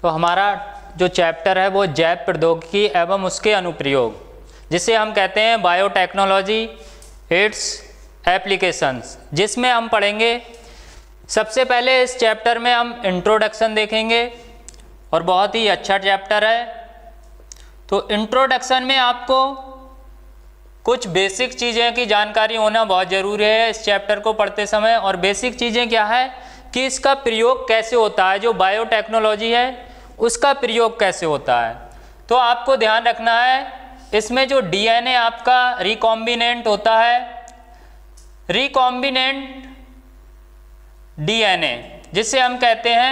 तो हमारा जो चैप्टर है वो जैव प्रौद्योगिकी एवं उसके अनुप्रयोग, जिसे हम कहते हैं बायोटेक्नोलॉजी इट्स एप्लीकेशंस, जिसमें हम पढ़ेंगे सबसे पहले इस चैप्टर में हम इंट्रोडक्शन देखेंगे और बहुत ही अच्छा चैप्टर है। तो इंट्रोडक्शन में आपको कुछ बेसिक चीज़ें की जानकारी होना बहुत ज़रूरी है इस चैप्टर को पढ़ते समय। और बेसिक चीज़ें क्या है कि इसका प्रयोग कैसे होता है, जो बायोटेक्नोलॉजी है उसका प्रयोग कैसे होता है। तो आपको ध्यान रखना है इसमें जो डीएनए आपका रिकॉम्बिनेंट होता है, रिकॉम्बिनेंट डीएनए जिसे हम कहते हैं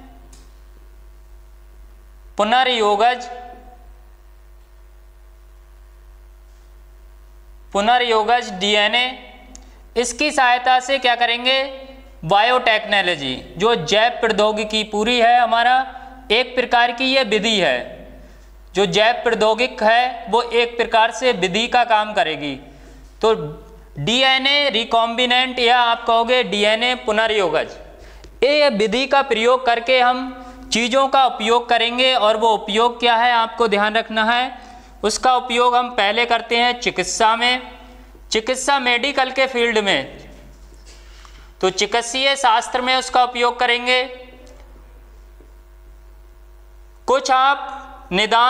पुनर्योगज डीएनए, इसकी सहायता से क्या करेंगे, बायोटेक्नोलॉजी जो जैव प्रौद्योगिकी पूरी है हमारा एक प्रकार की ये विधि है, जो जैव प्रौद्योगिक है वो एक प्रकार से विधि का काम करेगी। तो डीएनए रिकॉम्बिनेंट या आप कहोगे डीएनए पुनर्योगज, ये विधि का प्रयोग करके हम चीज़ों का उपयोग करेंगे। और वो उपयोग क्या है आपको ध्यान रखना है, उसका उपयोग हम पहले करते हैं चिकित्सा में, चिकित्सा मेडिकल के फील्ड में, तो चिकित्सीय शास्त्र में उसका उपयोग करेंगे। कुछ आप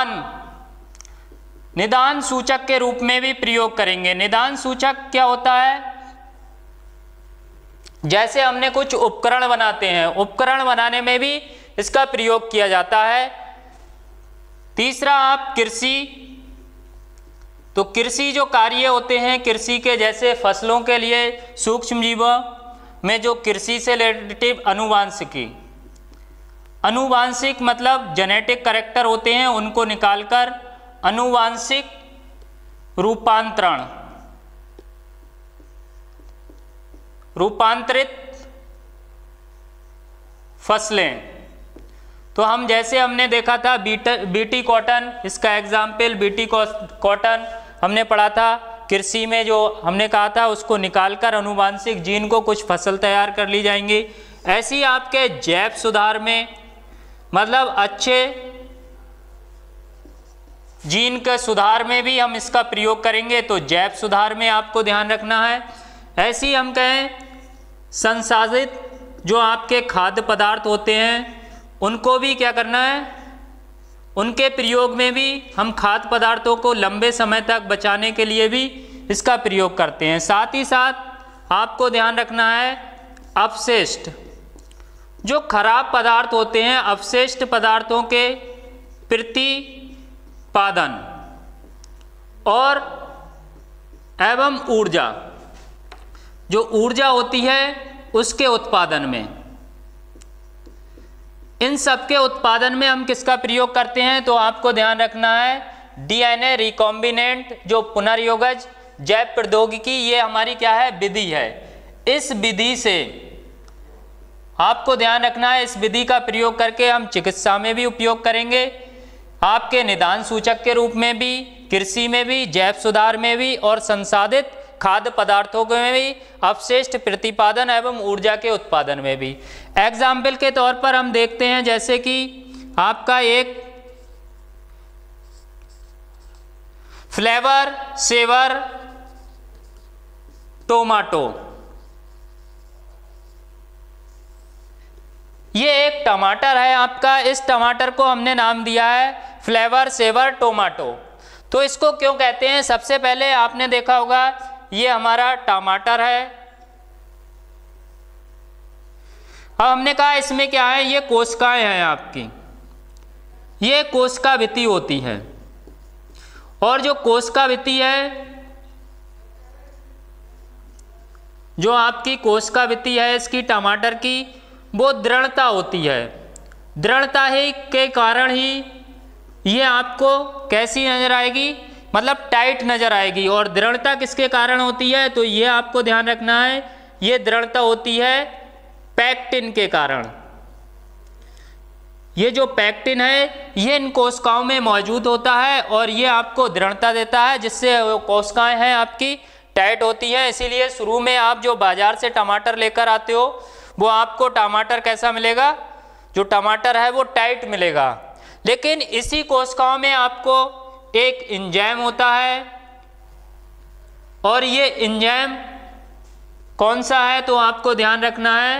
निदान सूचक के रूप में भी प्रयोग करेंगे। निदान सूचक क्या होता है, जैसे हमने कुछ उपकरण बनाते हैं, उपकरण बनाने में भी इसका प्रयोग किया जाता है। तीसरा आप कृषि, तो कृषि जो कार्य होते हैं कृषि के, जैसे फसलों के लिए सूक्ष्म जीवों में जो कृषि से रिलेटिव अनुवांशिक मतलब जेनेटिक कैरेक्टर होते हैं, उनको निकालकर अनुवांशिक रूपांतरित फसलें। तो हम जैसे हमने देखा था बीटी कॉटन, इसका एग्जाम्पल बीटी कॉटन हमने पढ़ा था। कृषि में जो हमने कहा था उसको निकालकर अनुवांशिक जीन को कुछ फसल तैयार कर ली जाएंगी। ऐसी आपके जैव सुधार में मतलब अच्छे जीन के सुधार में भी हम इसका प्रयोग करेंगे, तो जैव सुधार में आपको ध्यान रखना है। ऐसी हम कहें संसाधित जो आपके खाद्य पदार्थ होते हैं उनको भी क्या करना है, उनके प्रयोग में भी हम खाद्य पदार्थों को लंबे समय तक बचाने के लिए भी इसका प्रयोग करते हैं। साथ ही साथ आपको ध्यान रखना है अपशिष्ट, जो खराब पदार्थ होते हैं, अपशिष्ट पदार्थों के प्रतिपादन और एवं ऊर्जा, जो ऊर्जा होती है उसके उत्पादन में, इन सब के उत्पादन में हम किसका प्रयोग करते हैं। तो आपको ध्यान रखना है डीएनए रिकॉम्बिनेंट जो पुनर्योगज जैव प्रौद्योगिकी, ये हमारी क्या है, विधि है। इस विधि से आपको ध्यान रखना है, इस विधि का प्रयोग करके हम चिकित्सा में भी उपयोग करेंगे, आपके निदान सूचक के रूप में भी, कृषि में भी, जैव सुधार में भी और संसाधित खाद्य पदार्थों में भी, अपशिष्ट प्रतिपादन एवं ऊर्जा के उत्पादन में भी। एग्जाम्पल के तौर पर हम देखते हैं जैसे कि आपका एक फ्लेवर सेवर टोमेटो, ये एक टमाटर है आपका, इस टमाटर को हमने नाम दिया है फ्लेवर सेवर टोमेटो। तो इसको क्यों कहते हैं, सबसे पहले आपने देखा होगा ये हमारा टमाटर है। अब हमने कहा इसमें क्या है, ये कोशिकाएं हैं आपकी, ये कोशिकाभित्ति होती है। और जो कोशिकाभित्ति है, जो आपकी कोशिकाभित्ति है इसकी टमाटर की, वो दृढ़ता होती है। दृढ़ता ही के कारण ही ये आपको कैसी नजर आएगी, मतलब टाइट नजर आएगी। और दृढ़ता किसके कारण होती है, तो ये आपको ध्यान रखना है, ये दृढ़ता होती है पैक्टिन के कारण। ये जो पैक्टिन है ये इन कोशिकाओं में मौजूद होता है और ये आपको दृढ़ता देता है, जिससे कोशिकाएं हैं आपकी टाइट होती हैं। इसीलिए शुरू में आप जो बाजार से टमाटर लेकर आते हो वो आपको टमाटर कैसा मिलेगा, जो टमाटर है वो टाइट मिलेगा। लेकिन इसी कोशिकाओं में आपको एक एंजाइम होता है और ये एंजाइम कौन सा है तो आपको ध्यान रखना है,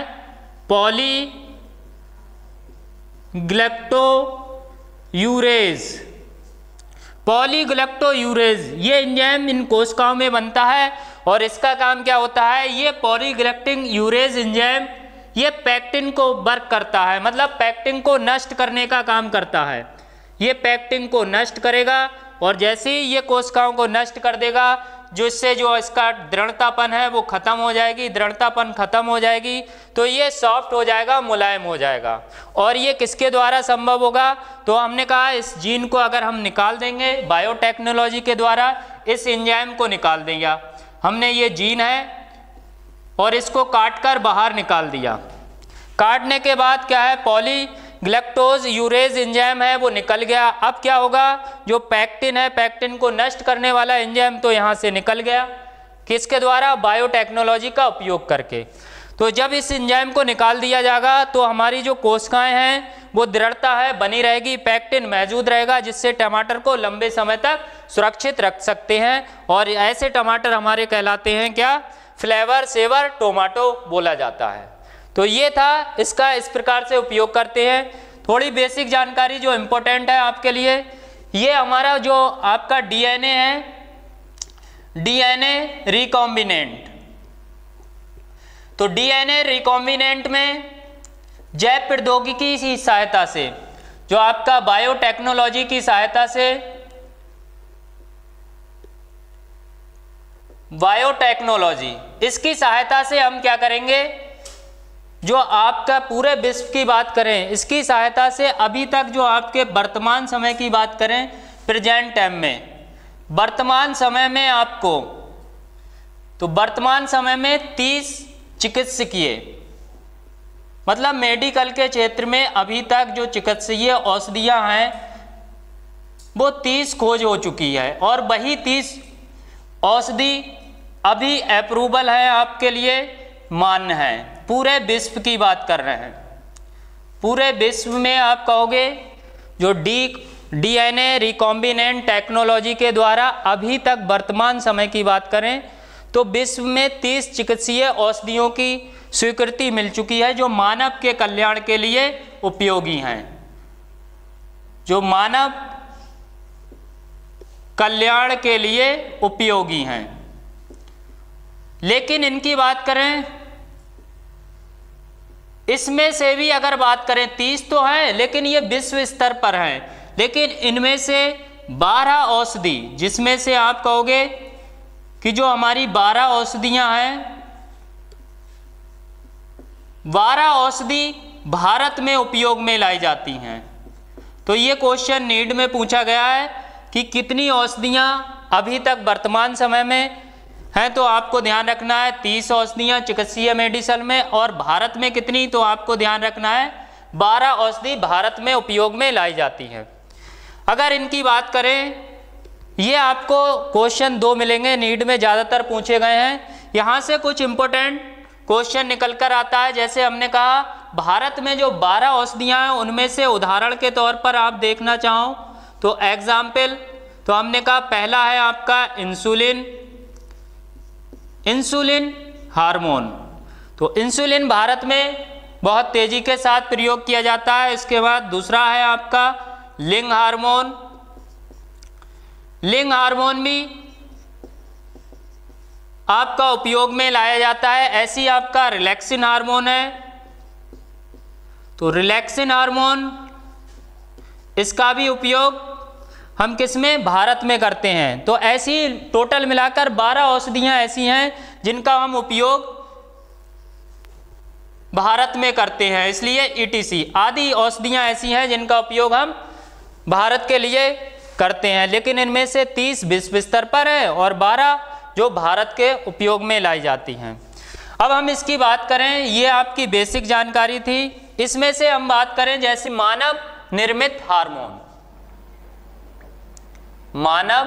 पॉलीग्लैक्टोयूरेज। पॉलीग्लैक्टोयूरेज ये एंजाइम इन कोशिकाओं में बनता है और इसका काम क्या होता है, ये पॉलीग्लैक्टिक यूरेज एंजाइम ये पैक्टिन को वर्क करता है, मतलब पैक्टिन को नष्ट करने का काम करता है। ये पैक्टिन को नष्ट करेगा और जैसे ही ये कोशिकाओं को नष्ट कर देगा, जो इससे जो इसका दृढ़तापन है वो खत्म हो जाएगी, दृढ़तापन खत्म हो जाएगी तो ये सॉफ्ट हो जाएगा, मुलायम हो जाएगा। और ये किसके द्वारा संभव होगा, तो हमने कहा इस जीन को अगर हम निकाल देंगे बायोटेक्नोलॉजी के द्वारा, इस एंजाइम को निकाल देंगे। हमने ये जीन है और इसको काटकर बाहर निकाल दिया। काटने के बाद क्या है, पॉलीग्लैक्टोज यूरेज एंजाइम है वो निकल गया। अब क्या होगा, जो पैक्टिन है, पैक्टिन को नष्ट करने वाला एंजाइम तो यहाँ से निकल गया, किसके द्वारा, बायोटेक्नोलॉजी का उपयोग करके। तो जब इस एंजाइम को निकाल दिया जाएगा तो हमारी जो कोशिकाएं हैं वो दृढ़ता है बनी रहेगी, पैक्टिन मौजूद रहेगा, जिससे टमाटर को लंबे समय तक सुरक्षित रख सकते हैं। और ऐसे टमाटर हमारे कहलाते हैं क्या, फ्लेवर सेवर टोमेटो बोला जाता है। तो ये था, इसका इस प्रकार से उपयोग करते हैं। थोड़ी बेसिक जानकारी जो इम्पोर्टेंट है आपके लिए, ये हमारा जो आपका डीएनए है, डीएनए रिकॉम्बिनेंट। तो डीएनए रिकॉम्बिनेंट में जैव प्रौद्योगिकी की सहायता से, जो आपका बायोटेक्नोलॉजी की सहायता से, बायोटेक्नोलॉजी इसकी सहायता से हम क्या करेंगे, जो आपका पूरे विश्व की बात करें, इसकी सहायता से अभी तक जो आपके वर्तमान समय की बात करें, प्रेजेंट टाइम में, वर्तमान समय में आपको, तो वर्तमान समय में 30 चिकित्सकीय, मतलब मेडिकल के क्षेत्र में अभी तक जो चिकित्सीय औषधियाँ हैं वो 30 खोज हो चुकी है और वही 30 औषधि अभी अप्रूवल है, आपके लिए मान्य है। पूरे विश्व की बात कर रहे हैं, पूरे विश्व में आप कहोगे जो डीएनए रिकॉम्बिनेंट टेक्नोलॉजी के द्वारा अभी तक वर्तमान समय की बात करें तो विश्व में 30 चिकित्सीय औषधियों की स्वीकृति मिल चुकी है, जो मानव के कल्याण के लिए उपयोगी हैं, जो मानव कल्याण के लिए उपयोगी हैं। लेकिन इनकी बात करें, इसमें से भी अगर बात करें 30 तो है, लेकिन ये विश्व स्तर पर हैं। लेकिन इनमें से 12 औषधि, जिसमें से आप कहोगे कि जो हमारी 12 औषधियां हैं, 12 औषधि भारत में उपयोग में लाई जाती हैं। तो ये क्वेश्चन नीट में पूछा गया है कि कितनी औषधियां अभी तक वर्तमान समय में हैं, तो आपको ध्यान रखना है 30 औषधियाँ चिकित्सीय मेडिसिन में, और भारत में कितनी, तो आपको ध्यान रखना है 12 औषधि भारत में उपयोग में लाई जाती हैं। अगर इनकी बात करें, ये आपको क्वेश्चन 2 मिलेंगे, नीट में ज़्यादातर पूछे गए हैं। यहाँ से कुछ इम्पोर्टेंट क्वेश्चन निकल कर आता है। जैसे हमने कहा भारत में जो 12 औषधियाँ हैं उनमें से उदाहरण के तौर पर आप देखना चाहो तो एग्जाम्पल, तो हमने कहा पहला है आपका इंसुलिन, इंसुलिन हार्मोन। तो इंसुलिन भारत में बहुत तेजी के साथ प्रयोग किया जाता है। इसके बाद दूसरा है आपका लिंग हार्मोन। लिंग हार्मोन भी आपका उपयोग में लाया जाता है। ऐसी आपका रिलैक्सिन हार्मोन है, तो रिलैक्सिन हार्मोन इसका भी उपयोग हम किस में, भारत में करते हैं। तो ऐसी टोटल मिलाकर 12 औषधियाँ ऐसी हैं जिनका हम उपयोग भारत में करते हैं, इसलिए ईटीसी आदि औषधियाँ ऐसी हैं जिनका उपयोग हम भारत के लिए करते हैं। लेकिन इनमें से 30 विश्व स्तर पर है और 12 जो भारत के उपयोग में लाई जाती हैं। अब हम इसकी बात करें, ये आपकी बेसिक जानकारी थी। इसमें से हम बात करें जैसे मानव निर्मित हार्मोन, मानव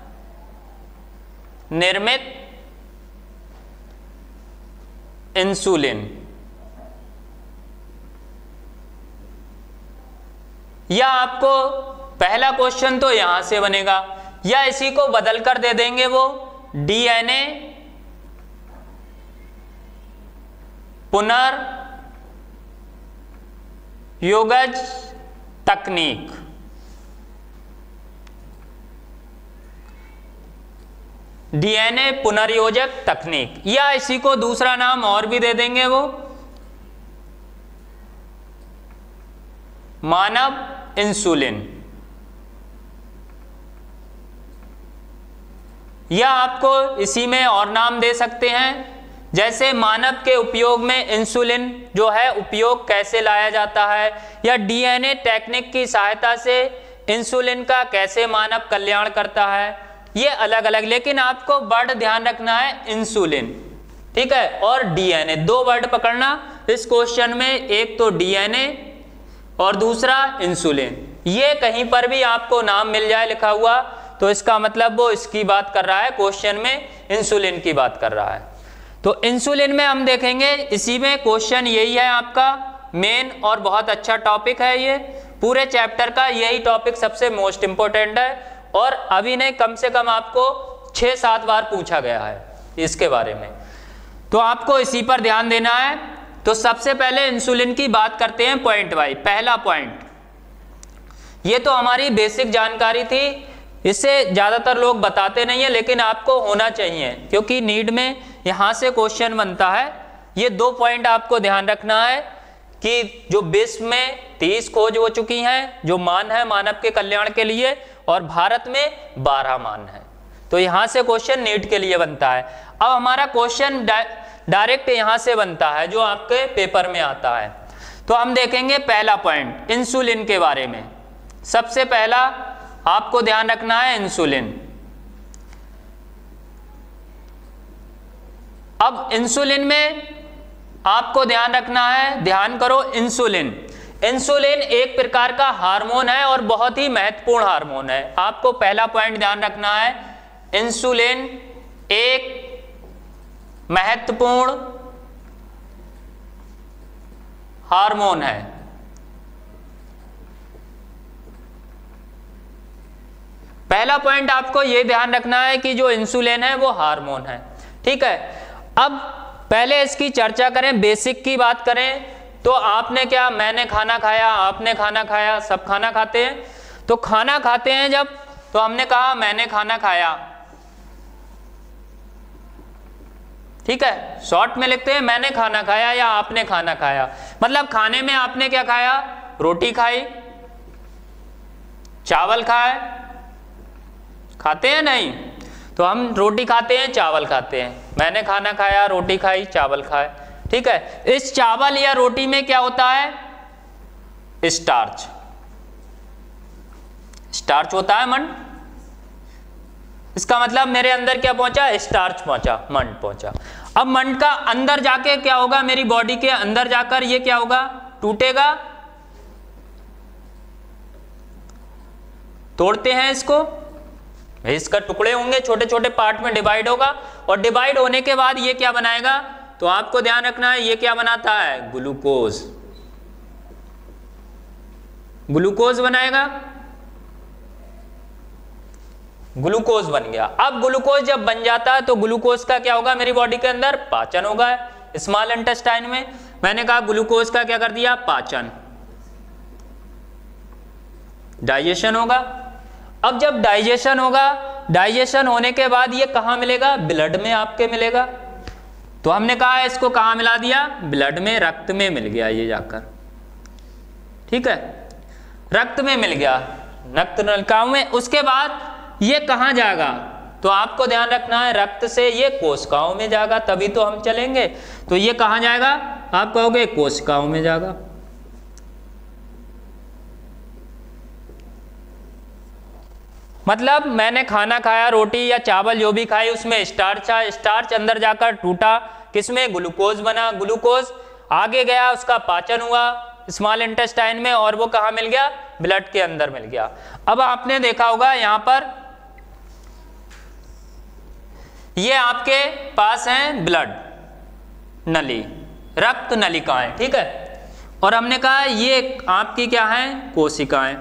निर्मित इंसुलिन। या आपको पहला क्वेश्चन तो यहां से बनेगा, या इसी को बदल कर दे देंगे वो डीएनए पुनर्योगज तकनीक। डीएनए पुनर्योजक तकनीक, या इसी को दूसरा नाम और भी दे देंगे वो मानव इंसुलिन, या आपको इसी में और नाम दे सकते हैं, जैसे मानव के उपयोग में इंसुलिन जो है उपयोग कैसे लाया जाता है, या डीएनए टेक्निक की सहायता से इंसुलिन का कैसे मानव कल्याण करता है, ये अलग अलग। लेकिन आपको वर्ड ध्यान रखना है इंसुलिन, ठीक है, और डीएनए, दो वर्ड पकड़ना इस क्वेश्चन में, एक तो डीएनए और दूसरा इंसुलिन। ये कहीं पर भी आपको नाम मिल जाए लिखा हुआ तो इसका मतलब वो इसकी बात कर रहा है, क्वेश्चन में इंसुलिन की बात कर रहा है। तो इंसुलिन में हम देखेंगे, इसी में क्वेश्चन यही है आपका मेन, और बहुत अच्छा टॉपिक है ये, पूरे चैप्टर का यही टॉपिक सबसे मोस्ट इंपॉर्टेंट है, और अभी नहीं कम से कम आपको 6-7 बार पूछा गया है इसके बारे में, तो आपको इसी पर ध्यान देना है। तो सबसे पहले इंसुलिन की बात करते हैं पॉइंट वाइज। पहला पॉइंट, ये तो हमारी बेसिक जानकारी थी, इससे ज़्यादातर लोग बताते नहीं है, लेकिन आपको होना चाहिए क्योंकि नीट में यहाँ से क्वेश्चन बनता है। ये 2 पॉइंट आपको ध्यान रखना है कि जो विश्व में 30 खोज हो चुकी हैं, जो मान है मानव के कल्याण के लिए, और भारत में 12 मान है। तो यहाँ से क्वेश्चन नीट के लिए बनता है। अब हमारा क्वेश्चन डायरेक्ट यहाँ से बनता है जो आपके पेपर में आता है। तो हम देखेंगे पहला पॉइंट इंसुलिन के बारे में। सबसे पहला आपको ध्यान रखना है इंसुलिन। अब इंसुलिन में आपको ध्यान रखना है, ध्यान करो, इंसुलिन इंसुलिन एक प्रकार का हार्मोन है और बहुत ही महत्वपूर्ण हार्मोन है। आपको पहला पॉइंट ध्यान रखना है, इंसुलिन एक महत्वपूर्ण हार्मोन है। पहला पॉइंट आपको यह ध्यान रखना है कि जो इंसुलिन है वो हार्मोन है, ठीक है। अब पहले इसकी चर्चा करें, बेसिक की बात करें तो आपने क्या, मैंने खाना खाया, आपने खाना खाया, सब खाना खाते हैं। तो खाना खाते हैं जब, तो हमने कहा मैंने खाना खाया, ठीक है, शॉर्ट में लिखते हैं मैंने खाना खाया या आपने खाना खाया। मतलब खाने में आपने क्या खाया, रोटी खाई, चावल खाए, खाते हैं नहीं, तो हम रोटी खाते हैं, चावल खाते हैं, मैंने खाना खाया, रोटी खाई, चावल खाए, ठीक है। इस चावल या रोटी में क्या होता है, स्टार्च, स्टार्च होता है मंड। इसका मतलब मेरे अंदर क्या पहुंचा, स्टार्च पहुंचा, मंड पहुंचा। अब मंड का अंदर जाके क्या होगा, मेरी बॉडी के अंदर जाकर ये क्या होगा, टूटेगा, तोड़ते हैं इसको, इसका टुकड़े होंगे, छोटे छोटे पार्ट में डिवाइड होगा, और डिवाइड होने के बाद ये क्या बनाएगा, तो आपको ध्यान रखना है ये क्या बनाता है, ग्लूकोज, ग्लूकोज बनाएगा, ग्लूकोज बन गया। अब ग्लूकोज जब बन जाता है तो ग्लूकोज का क्या होगा, मेरी बॉडी के अंदर पाचन होगा स्मॉल इंटेस्टाइन में। मैंने कहा ग्लूकोज का क्या कर दिया, पाचन, डाइजेशन होगा। अब जब डाइजेशन होगा, डाइजेशन होने के बाद ये कहां मिलेगा, ब्लड में आपके मिलेगा। तो हमने कहा इसको कहां मिला दिया, ब्लड में, रक्त में मिल गया ये जाकर, ठीक है, रक्त में मिल गया, रक्त नलिकाओं में। उसके बाद ये कहां जाएगा, तो आपको ध्यान रखना है रक्त से ये कोशिकाओं में जाएगा, तभी तो हम चलेंगे। तो ये कहां जाएगा, आप कहोगे कोशिकाओं में जाएगा। मतलब मैंने खाना खाया, रोटी या चावल जो भी खाई, उसमें स्टार्च था, स्टार्च अंदर जाकर टूटा, किसमें, ग्लूकोज बना, ग्लूकोज आगे गया, उसका पाचन हुआ स्मॉल इंटेस्टाइन में, और वो कहाँ मिल गया, ब्लड के अंदर मिल गया। अब आपने देखा होगा यहाँ पर ये आपके पास हैं ब्लड नली, रक्त नलिकाएं, ठीक है, और हमने कहा ये आपकी क्या है, कोशिकाएं।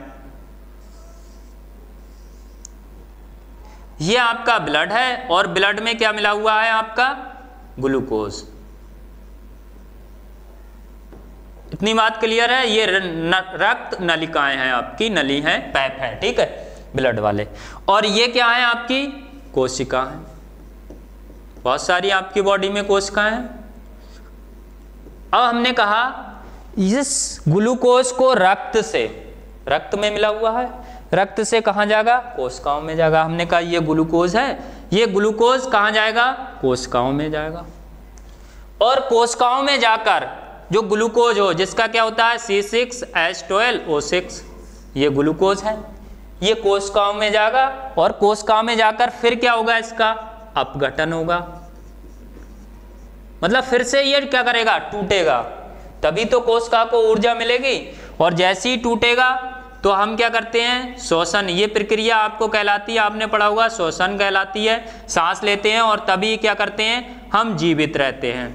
ये आपका ब्लड है और ब्लड में क्या मिला हुआ है, आपका ग्लूकोज। इतनी बात क्लियर है। ये रक्त नलिकाएं हैं, आपकी नली है, पैप है, ठीक है, ब्लड वाले। और ये क्या है, आपकी कोशिका है। बहुत सारी आपकी बॉडी में कोशिकाएं हैं। अब हमने कहा इस ग्लूकोज को रक्त में मिला हुआ है, रक्त से कहाँ जाएगा, कोशिकाओं में जाएगा। हमने कहा ये ग्लूकोज है, ये ग्लूकोज कहाँ जाएगा, कोशिकाओं में जाएगा। और कोशिकाओं में जाकर जो ग्लूकोज हो, जिसका क्या होता है C6H12O6, ये ग्लूकोज है, ये कोशिकाओं में जाएगा। और कोशिकाओं में जाकर फिर क्या होगा, इसका अपघटन होगा, मतलब फिर से ये क्या करेगा, टूटेगा, तभी तो कोशिका को ऊर्जा मिलेगी। और जैसे ही टूटेगा तो हम क्या करते हैं, श्वसन। ये प्रक्रिया आपको कहलाती है, आपने पढ़ा होगा, श्वसन कहलाती है। सांस लेते हैं और तभी क्या करते हैं, हम जीवित रहते हैं।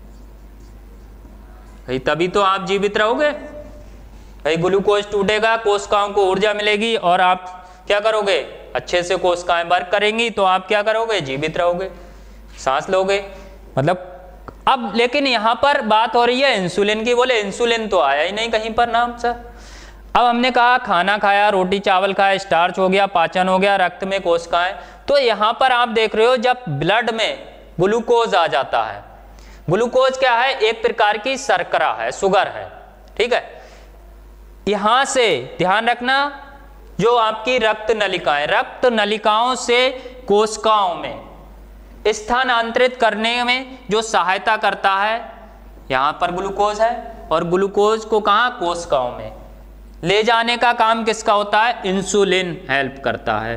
भाई तभी तो आप जीवित रहोगे। भाई ग्लूकोज टूटेगा, कोशिकाओं को ऊर्जा मिलेगी और आप क्या करोगे, अच्छे से कोशिकाएं वर्क करेंगी तो आप क्या करोगे, जीवित रहोगे, सांस लोगे। मतलब अब लेकिन यहाँ पर बात हो रही है इंसुलिन की। बोले इंसुलिन तो आया ही नहीं कहीं पर नाम सर। अब हमने कहा खाना खाया, रोटी चावल खाया, स्टार्च हो गया, पाचन हो गया, रक्त में कोशिकाएं। तो यहाँ पर आप देख रहे हो जब ब्लड में ग्लूकोज आ जाता है, ग्लूकोज क्या है, एक प्रकार की शर्करा है, शुगर है, ठीक है। यहां से ध्यान रखना, जो आपकी रक्त नलिकाओं से कोशिकाओं में स्थानांतरित करने में जो सहायता करता है, यहां पर ग्लूकोज है। और ग्लूकोज को कहां, कोशिकाओं में ले जाने का काम किसका होता है, इंसुलिन हेल्प करता है।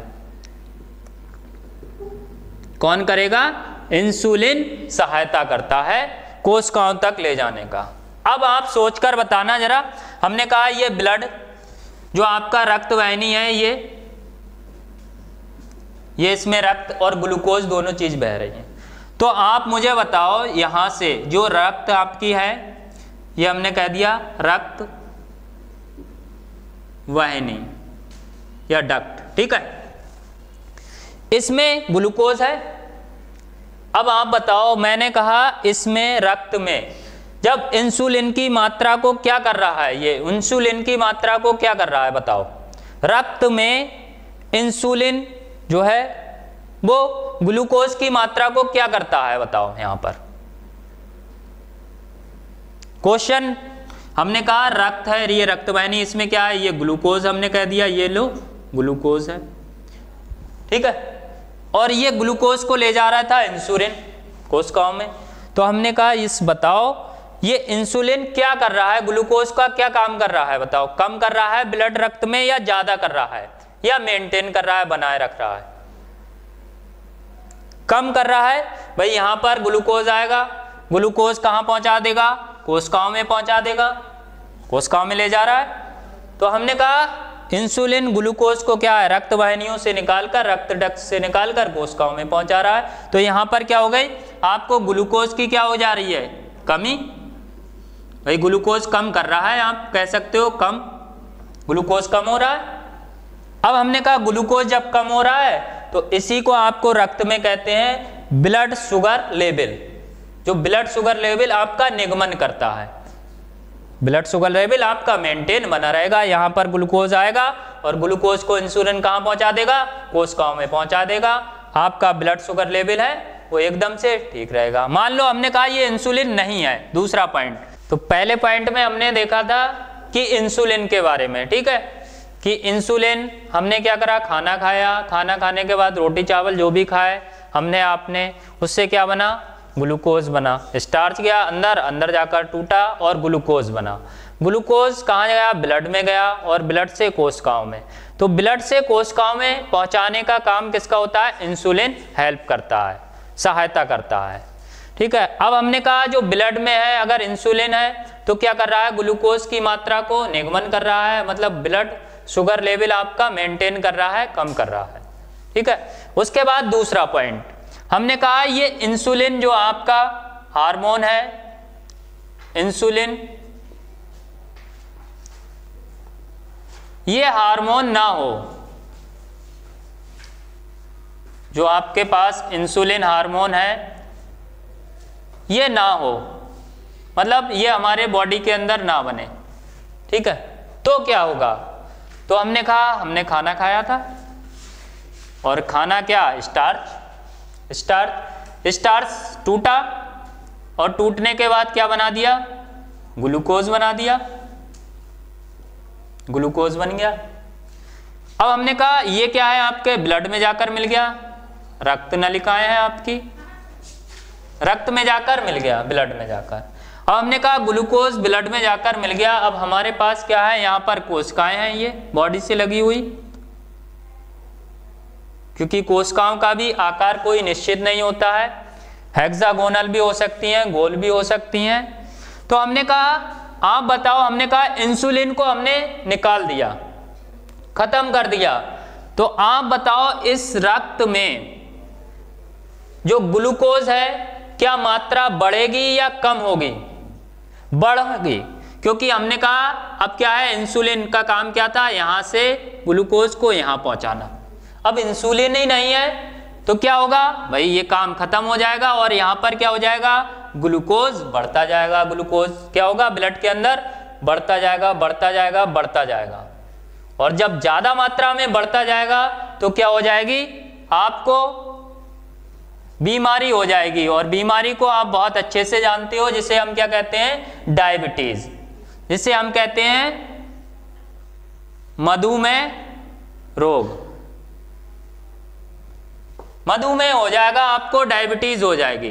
कौन करेगा, इंसुलिन सहायता करता है कोशिकाओं तक ले जाने का। अब आप सोचकर बताना जरा, हमने कहा ये ब्लड जो आपका रक्त वाहिनी है, ये इसमें रक्त और ग्लूकोज दोनों चीज बह रही है। तो आप मुझे बताओ, यहां से जो रक्त आपकी है, ये हमने कह दिया रक्त वाहिनी या डक्ट, ठीक है, इसमें ग्लूकोज है। अब आप बताओ, मैंने कहा इसमें रक्त में जब इंसुलिन की मात्रा को क्या कर रहा है, ये इंसुलिन की मात्रा को क्या कर रहा है, बताओ। रक्त में इंसुलिन जो है वो ग्लूकोज की मात्रा को क्या करता है, बताओ। यहां पर क्वेश्चन, हमने कहा रक्त है, ये रक्त वाहिनी, इसमें क्या है, ये ग्लूकोज हमने कह दिया, ये लो ग्लूकोज है, ठीक है। और ये ग्लूकोज को ले जा रहा था इंसुलिन कोशिकाओं में। तो हमने कहा इस बताओ, ये इंसुलिन क्या कर रहा है, ग्लूकोज का क्या काम कर रहा है, बताओ। कम कर रहा है ब्लड रक्त में या ज्यादा कर रहा है, या मेंटेन कर रहा है, बनाए रख रहा है। कम कर रहा है। भाई यहां पर ग्लूकोज आएगा, ग्लूकोज कहां पहुंचा देगा, कोशिकाओं में पहुंचा देगा, कोशिकाओं में ले जा रहा है। तो हमने कहा इंसुलिन ग्लूकोज को क्या है, रक्त वाहिनियों से निकालकर, रक्त डक्ट से निकालकर कोशिकाओं में पहुंचा रहा है। तो यहां पर क्या हो गई, आपको ग्लूकोज की क्या हो जा रही है, कमी। भाई ग्लूकोज कम कर रहा है, आप कह सकते हो कम, ग्लूकोज कम हो रहा है। अब हमने कहा ग्लूकोज जब कम हो रहा है तो इसी को आपको रक्त में कहते हैं ब्लड शुगर लेवल। जो ब्लड शुगर लेवल आपका निगमन करता है, ब्लड शुगर लेवल आपका मेंटेन बना रहेगा। यहां पर ग्लूकोज आएगा और ग्लूकोज को इंसुलिन कहां पहुंचा देगा, कोशिकाओं में पहुंचा देगा। आपका ब्लड शुगर लेवल है वो एकदम से ठीक रहेगा। मान लो हमने कहा ये इंसुलिन नहीं है, दूसरा पॉइंट। तो पहले पॉइंट में हमने देखा था कि इंसुलिन के बारे में, ठीक है, कि इंसुलिन हमने क्या करा, खाना खाया, खाना खाने के बाद रोटी चावल जो भी खाए हमने आपने, उससे क्या बना, ग्लूकोज बना। स्टार्च गया अंदर, अंदर जाकर टूटा और ग्लूकोज बना। ग्लूकोज कहाँ गया, ब्लड में गया और ब्लड से कोशिकाओं में। तो ब्लड से कोशिकाओं में पहुंचाने का काम किसका होता है, इंसुलिन हेल्प करता है, सहायता करता है, ठीक है। अब हमने कहा जो ब्लड में है, अगर इंसुलिन है तो क्या कर रहा है, ग्लूकोज की मात्रा को निगमन कर रहा है, मतलब ब्लड शुगर लेवल आपका मेंटेन कर रहा है, कम कर रहा है, ठीक है। उसके बाद दूसरा पॉइंट हमने कहा ये इंसुलिन जो आपका हार्मोन है, इंसुलिन ये हार्मोन ना हो, जो आपके पास इंसुलिन हार्मोन है ये ना हो, मतलब ये हमारे बॉडी के अंदर ना बने, ठीक है। तो क्या होगा, तो हमने कहा हमने खाना खाया था और खाना क्या, स्टार्च, स्टार्च टूटा और टूटने के बाद क्या बना दिया, ग्लूकोज बना दिया, ग्लूकोज बन गया। अब हमने कहा ये क्या है, आपके ब्लड में जाकर मिल गया, रक्त नलिकाएं हैं आपकी, रक्त में जाकर मिल गया, ब्लड में जाकर। अब हमने कहा ग्लूकोज ब्लड में जाकर मिल गया। अब हमारे पास क्या है, यहाँ पर कोशिकाएं हैं, ये बॉडी से लगी हुई, क्योंकि कोशिकाओं का भी आकार कोई निश्चित नहीं होता है, हेक्सागोनल भी हो सकती हैं, गोल भी हो सकती हैं। तो हमने कहा आप बताओ, हमने कहा इंसुलिन को हमने निकाल दिया, खत्म कर दिया, तो आप बताओ इस रक्त में जो ग्लूकोज है क्या मात्रा बढ़ेगी या कम होगी, बढ़ेगी, क्योंकि हमने कहा अब क्या है, इंसुलिन का काम क्या था, यहां से ग्लूकोज को यहां पहुंचाना। अब इंसुलिन ही नहीं है तो क्या होगा भाई, ये काम खत्म हो जाएगा और यहां पर क्या हो जाएगा, ग्लूकोज बढ़ता जाएगा, ग्लूकोज क्या होगा, ब्लड के अंदर बढ़ता जाएगा, बढ़ता जाएगा, बढ़ता जाएगा। और जब ज्यादा मात्रा में बढ़ता जाएगा तो क्या हो जाएगी, आपको बीमारी हो जाएगी, और बीमारी को आप बहुत अच्छे से जानते हो, जिसे हम क्या कहते हैं, डायबिटीज, जिसे हम कहते हैं मधुमेह रोग। मधुमेह हो जाएगा, आपको डायबिटीज हो जाएगी।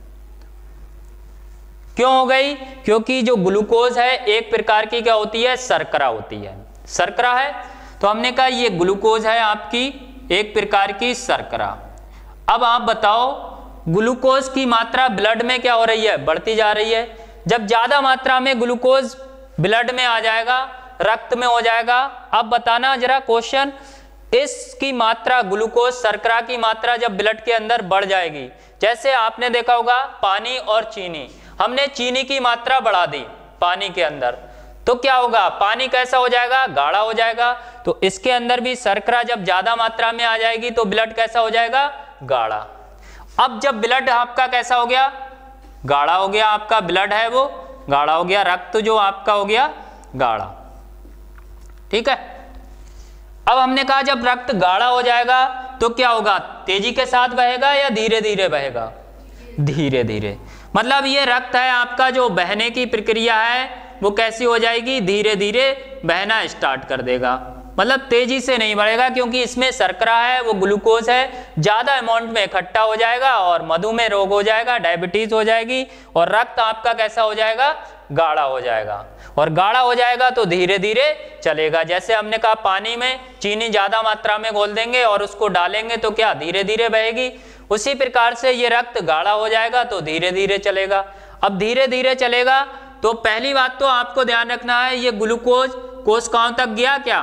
क्यों हो गई, क्योंकि जो ग्लूकोज है एक प्रकार की क्या होती है, शर्करा होती है, शर्करा है। तो हमने कहा ये ग्लूकोज है आपकी एक प्रकार की शर्करा। अब आप बताओ ग्लूकोज की मात्रा ब्लड में क्या हो रही है, बढ़ती जा रही है। जब ज्यादा मात्रा में ग्लूकोज ब्लड में आ जाएगा, रक्त में हो जाएगा, अब बताना जरा क्वेश्चन, इसकी मात्रा ग्लूकोज शर्करा की मात्रा जब ब्लड के अंदर बढ़ जाएगी, जैसे आपने देखा होगा पानी और चीनी, हमने चीनी की मात्रा बढ़ा दी पानी के अंदर, तो क्या होगा, पानी कैसा हो जाएगा, गाढ़ा हो जाएगा। तो इसके अंदर भी शर्करा जब ज्यादा मात्रा में आ जाएगी तो ब्लड कैसा हो जाएगा, गाढ़ा। अब जब ब्लड आपका कैसा हो गया, गाढ़ा हो गया, आपका ब्लड है वो गाढ़ा हो गया, रक्त जो आपका हो गया गाढ़ा, ठीक है। अब हमने कहा जब रक्त गाढ़ा हो जाएगा तो क्या होगा, तेजी के साथ बहेगा या धीरे धीरे बहेगा, धीरे धीरे। मतलब ये रक्त है आपका, जो बहने की प्रक्रिया है वो कैसी हो जाएगी, धीरे धीरे बहना स्टार्ट कर देगा, मतलब तेजी से नहीं बढ़ेगा, क्योंकि इसमें शर्करा है, वो ग्लूकोज है, ज्यादा अमाउंट में इकट्ठा हो जाएगा और मधुमेह रोग हो जाएगा, डायबिटीज हो जाएगी, और रक्त आपका कैसा हो जाएगा, गाढ़ा हो जाएगा। और गाढ़ा हो जाएगा तो धीरे धीरे चलेगा। जैसे हमने कहा पानी में चीनी ज्यादा मात्रा में घोल देंगे और उसको डालेंगे तो क्या धीरे धीरे बहेगी, उसी प्रकार से ये रक्त गाढ़ा हो जाएगा तो धीरे धीरे चलेगा। अब धीरे धीरे चलेगा तो पहली बात तो आपको ध्यान रखना है, ये ग्लूकोज कोशिकाओं तक गया क्या,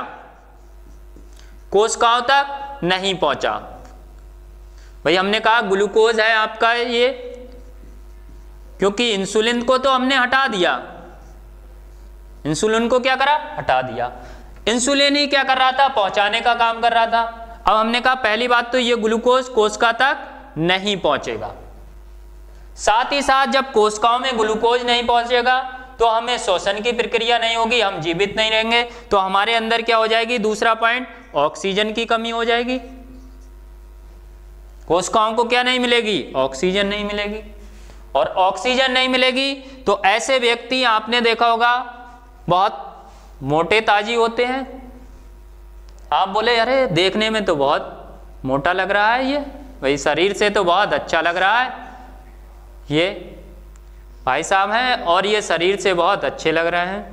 कोशिकाओं तक नहीं पहुंचा। भाई हमने कहा ग्लूकोज है आपका ये, क्योंकि इंसुलिन को तो हमने हटा दिया, इंसुलिन को क्या करा, हटा दिया। इंसुलिन ही क्या कर रहा था, पहुंचाने का काम कर रहा था। अब हमने कहा पहली बात तो ये ग्लूकोज कोशिका तक नहीं पहुंचेगा, साथ ही साथ जब कोशिकाओं में ग्लूकोज नहीं पहुंचेगा तो हमें श्वसन की प्रक्रिया नहीं होगी, हम जीवित नहीं रहेंगे, तो हमारे अंदर क्या हो जाएगी, दूसरा पॉइंट, ऑक्सीजन की कमी हो जाएगी। कोशिकाओं को क्या नहीं मिलेगी, ऑक्सीजन नहीं मिलेगी, और ऑक्सीजन नहीं मिलेगी तो ऐसे व्यक्ति आपने देखा होगा बहुत मोटे ताजी होते हैं। आप बोले अरे देखने में तो बहुत मोटा लग रहा है ये, भाई शरीर से तो बहुत अच्छा लग रहा है, ये भाई साहब हैं और ये शरीर से बहुत अच्छे लग रहे हैं।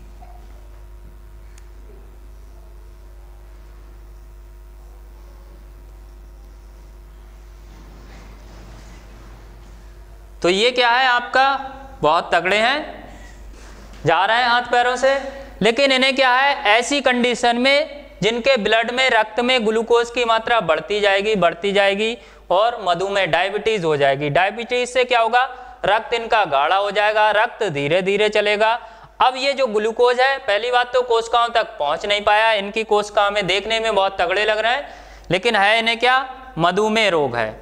तो ये क्या है आपका, बहुत तगड़े हैं, जा रहे हैं हाथ पैरों से, लेकिन इन्हें क्या है, ऐसी कंडीशन में जिनके ब्लड में, रक्त में ग्लूकोज की मात्रा बढ़ती जाएगी और मधुमेह डायबिटीज हो जाएगी। डायबिटीज से क्या होगा, रक्त इनका गाढ़ा हो जाएगा, रक्त धीरे धीरे चलेगा। अब ये जो ग्लूकोज है, पहली बात तो कोशिकाओं तक पहुंच नहीं पाया, इनकी कोशिका में देखने में बहुत तगड़े लग रहे हैं, लेकिन है इन्हें क्या, मधुमेह रोग है,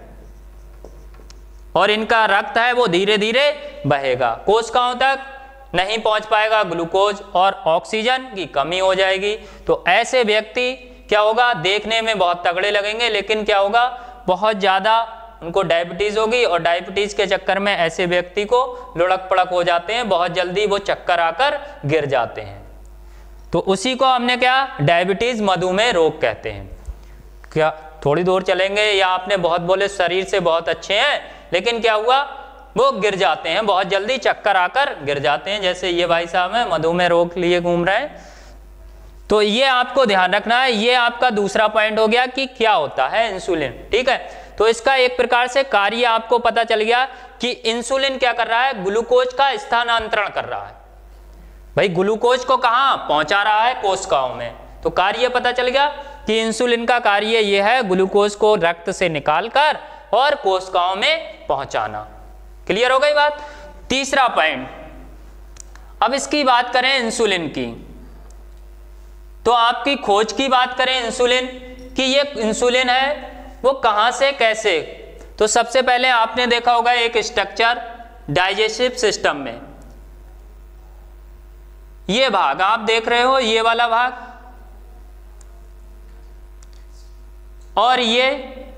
और इनका रक्त है वो धीरे धीरे बहेगा, कोशिकाओं तक नहीं पहुंच पाएगा ग्लूकोज और ऑक्सीजन की कमी हो जाएगी। तो ऐसे व्यक्ति क्या होगा, देखने में बहुत तगड़े लगेंगे, लेकिन क्या होगा, बहुत ज़्यादा उनको डायबिटीज़ होगी, और डायबिटीज़ के चक्कर में ऐसे व्यक्ति को लुढ़क पड़क हो जाते हैं, बहुत जल्दी वो चक्कर आकर गिर जाते हैं। तो उसी को हमने क्या, डायबिटीज़ मधुमेह रोग कहते हैं। क्या थोड़ी दूर चलेंगे, या आपने बहुत बोले शरीर से बहुत अच्छे हैं, लेकिन क्या हुआ, वो गिर जाते हैं, बहुत जल्दी चक्कर आकर गिर जाते हैं, जैसे ये भाई साहब हैं मधुमेह रोग लिए घूम रहे हैं। तो ये आपको ध्यान रखना है। ये आपका दूसरा पॉइंट हो गया कि क्या होता है इंसुलिन, ठीक है। तो इसका एक प्रकार से कार्य आपको पता चल गया कि इंसुलिन क्या कर रहा है, ग्लूकोज का स्थानांतरण कर रहा है। भाई ग्लूकोज को कहाँ पहुंचा रहा है, कोशिकाओं में। तो कार्य पता चल गया कि इंसुलिन का कार्य यह है, ग्लूकोज को रक्त से निकालकर और कोशिकाओं में पहुंचाना। क्लियर हो गई बात। तीसरा पॉइंट, अब इसकी बात करें इंसुलिन की, तो आपकी खोज की बात करें इंसुलिन कि ये इंसुलिन है वो कहां से कैसे। तो सबसे पहले आपने देखा होगा एक स्ट्रक्चर डाइजेस्टिव सिस्टम में, ये भाग आप देख रहे हो, ये वाला भाग, और ये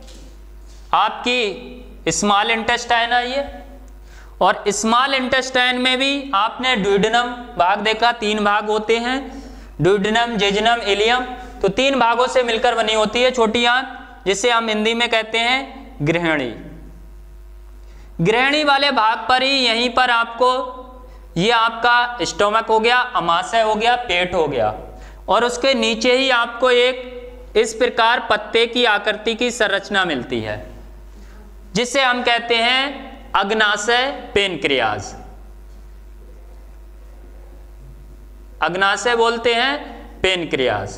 आपकी स्मॉल इंटेस्टाइन है ये, और स्मॉल इंटेस्टाइन में भी आपने ड्यूडेनम भाग देखा, 3 भाग होते हैं, ड्यूडेनम, जेजुनम, इलियम। तो 3 भागों से मिलकर बनी होती है छोटी आंत, जिसे हम हिंदी में कहते हैं गृहिणी। गृहिणी वाले भाग पर ही, यहीं पर आपको ये आपका स्टोमक हो गया, अमाशय हो गया, पेट हो गया, और उसके नीचे ही आपको एक इस प्रकार पत्ते की आकृति की संरचना मिलती है, जिसे हम कहते हैं अग्नाशय पेनक्रियाज। अग्नाशय बोलते हैं पेनक्रियाज।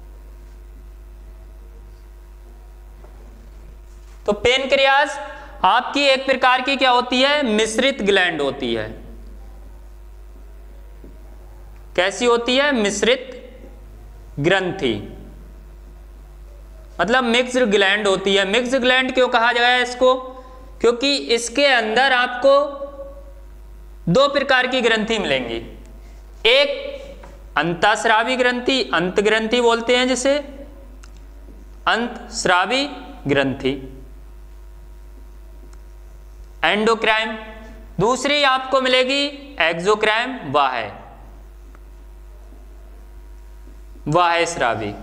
तो पेनक्रियाज आपकी एक प्रकार की क्या होती है, मिश्रित ग्लैंड होती है। कैसी होती है, मिश्रित ग्रंथि, मतलब मिक्स्ड ग्लैंड होती है। मिक्स्ड ग्लैंड क्यों कहा गया है इसको, क्योंकि इसके अंदर आपको 2 प्रकार की ग्रंथि मिलेंगी। एक अंतःस्रावी ग्रंथि, अंत ग्रंथि बोलते हैं जिसे, अंतःस्रावी ग्रंथि, एंडोक्राइन। दूसरी आपको मिलेगी एक्सोक्राइन, बाह्य स्रावी।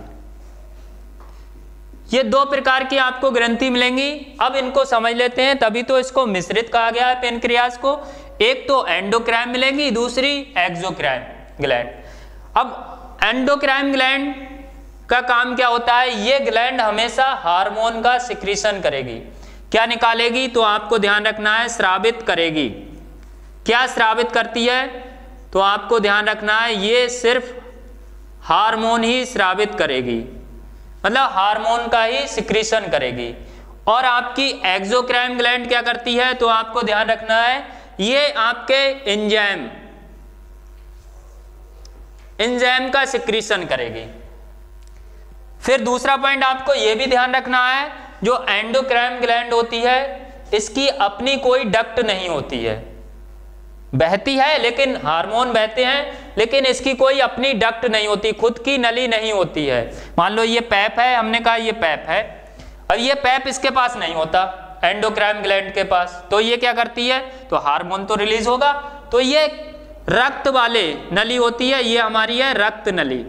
ये 2 प्रकार की आपको ग्रंथि मिलेंगी। अब इनको समझ लेते हैं, तभी तो इसको मिश्रित कहा गया है पेनक्रियाज को। एक तो एंडोक्राइन मिलेगी, दूसरी एक्सोक्राइन ग्लैंड। अब एंडोक्राइन ग्लैंड का काम क्या होता है, ये ग्लैंड हमेशा हार्मोन का सिक्रीशन करेगी। क्या निकालेगी, तो आपको ध्यान रखना है, स्रावित करेगी। क्या स्रावित करती है, तो आपको ध्यान रखना है, ये सिर्फ हार्मोन ही स्रावित करेगी, मतलब हार्मोन का ही सिक्रीशन करेगी। और आपकी एक्सोक्राइन ग्लैंड क्या करती है, तो आपको ध्यान रखना है, ये आपके एंजाइम का सिक्रीशन करेगी। फिर दूसरा पॉइंट आपको यह भी ध्यान रखना है, जो एंडोक्राइन ग्लैंड होती है इसकी अपनी कोई डक्ट नहीं होती है, बहती है लेकिन हार्मोन बहते हैं, लेकिन इसकी कोई अपनी डक्ट नहीं होती, खुद की नली नहीं होती है। मान लो ये पैप है, हमने कहा ये पैप है, और ये पैप इसके पास नहीं होता, एंडोक्राइन ग्लैंड के पास। तो ये क्या करती है, तो हार्मोन तो रिलीज होगा, तो ये रक्त वाले नली होती है, ये हमारी है रक्त नली,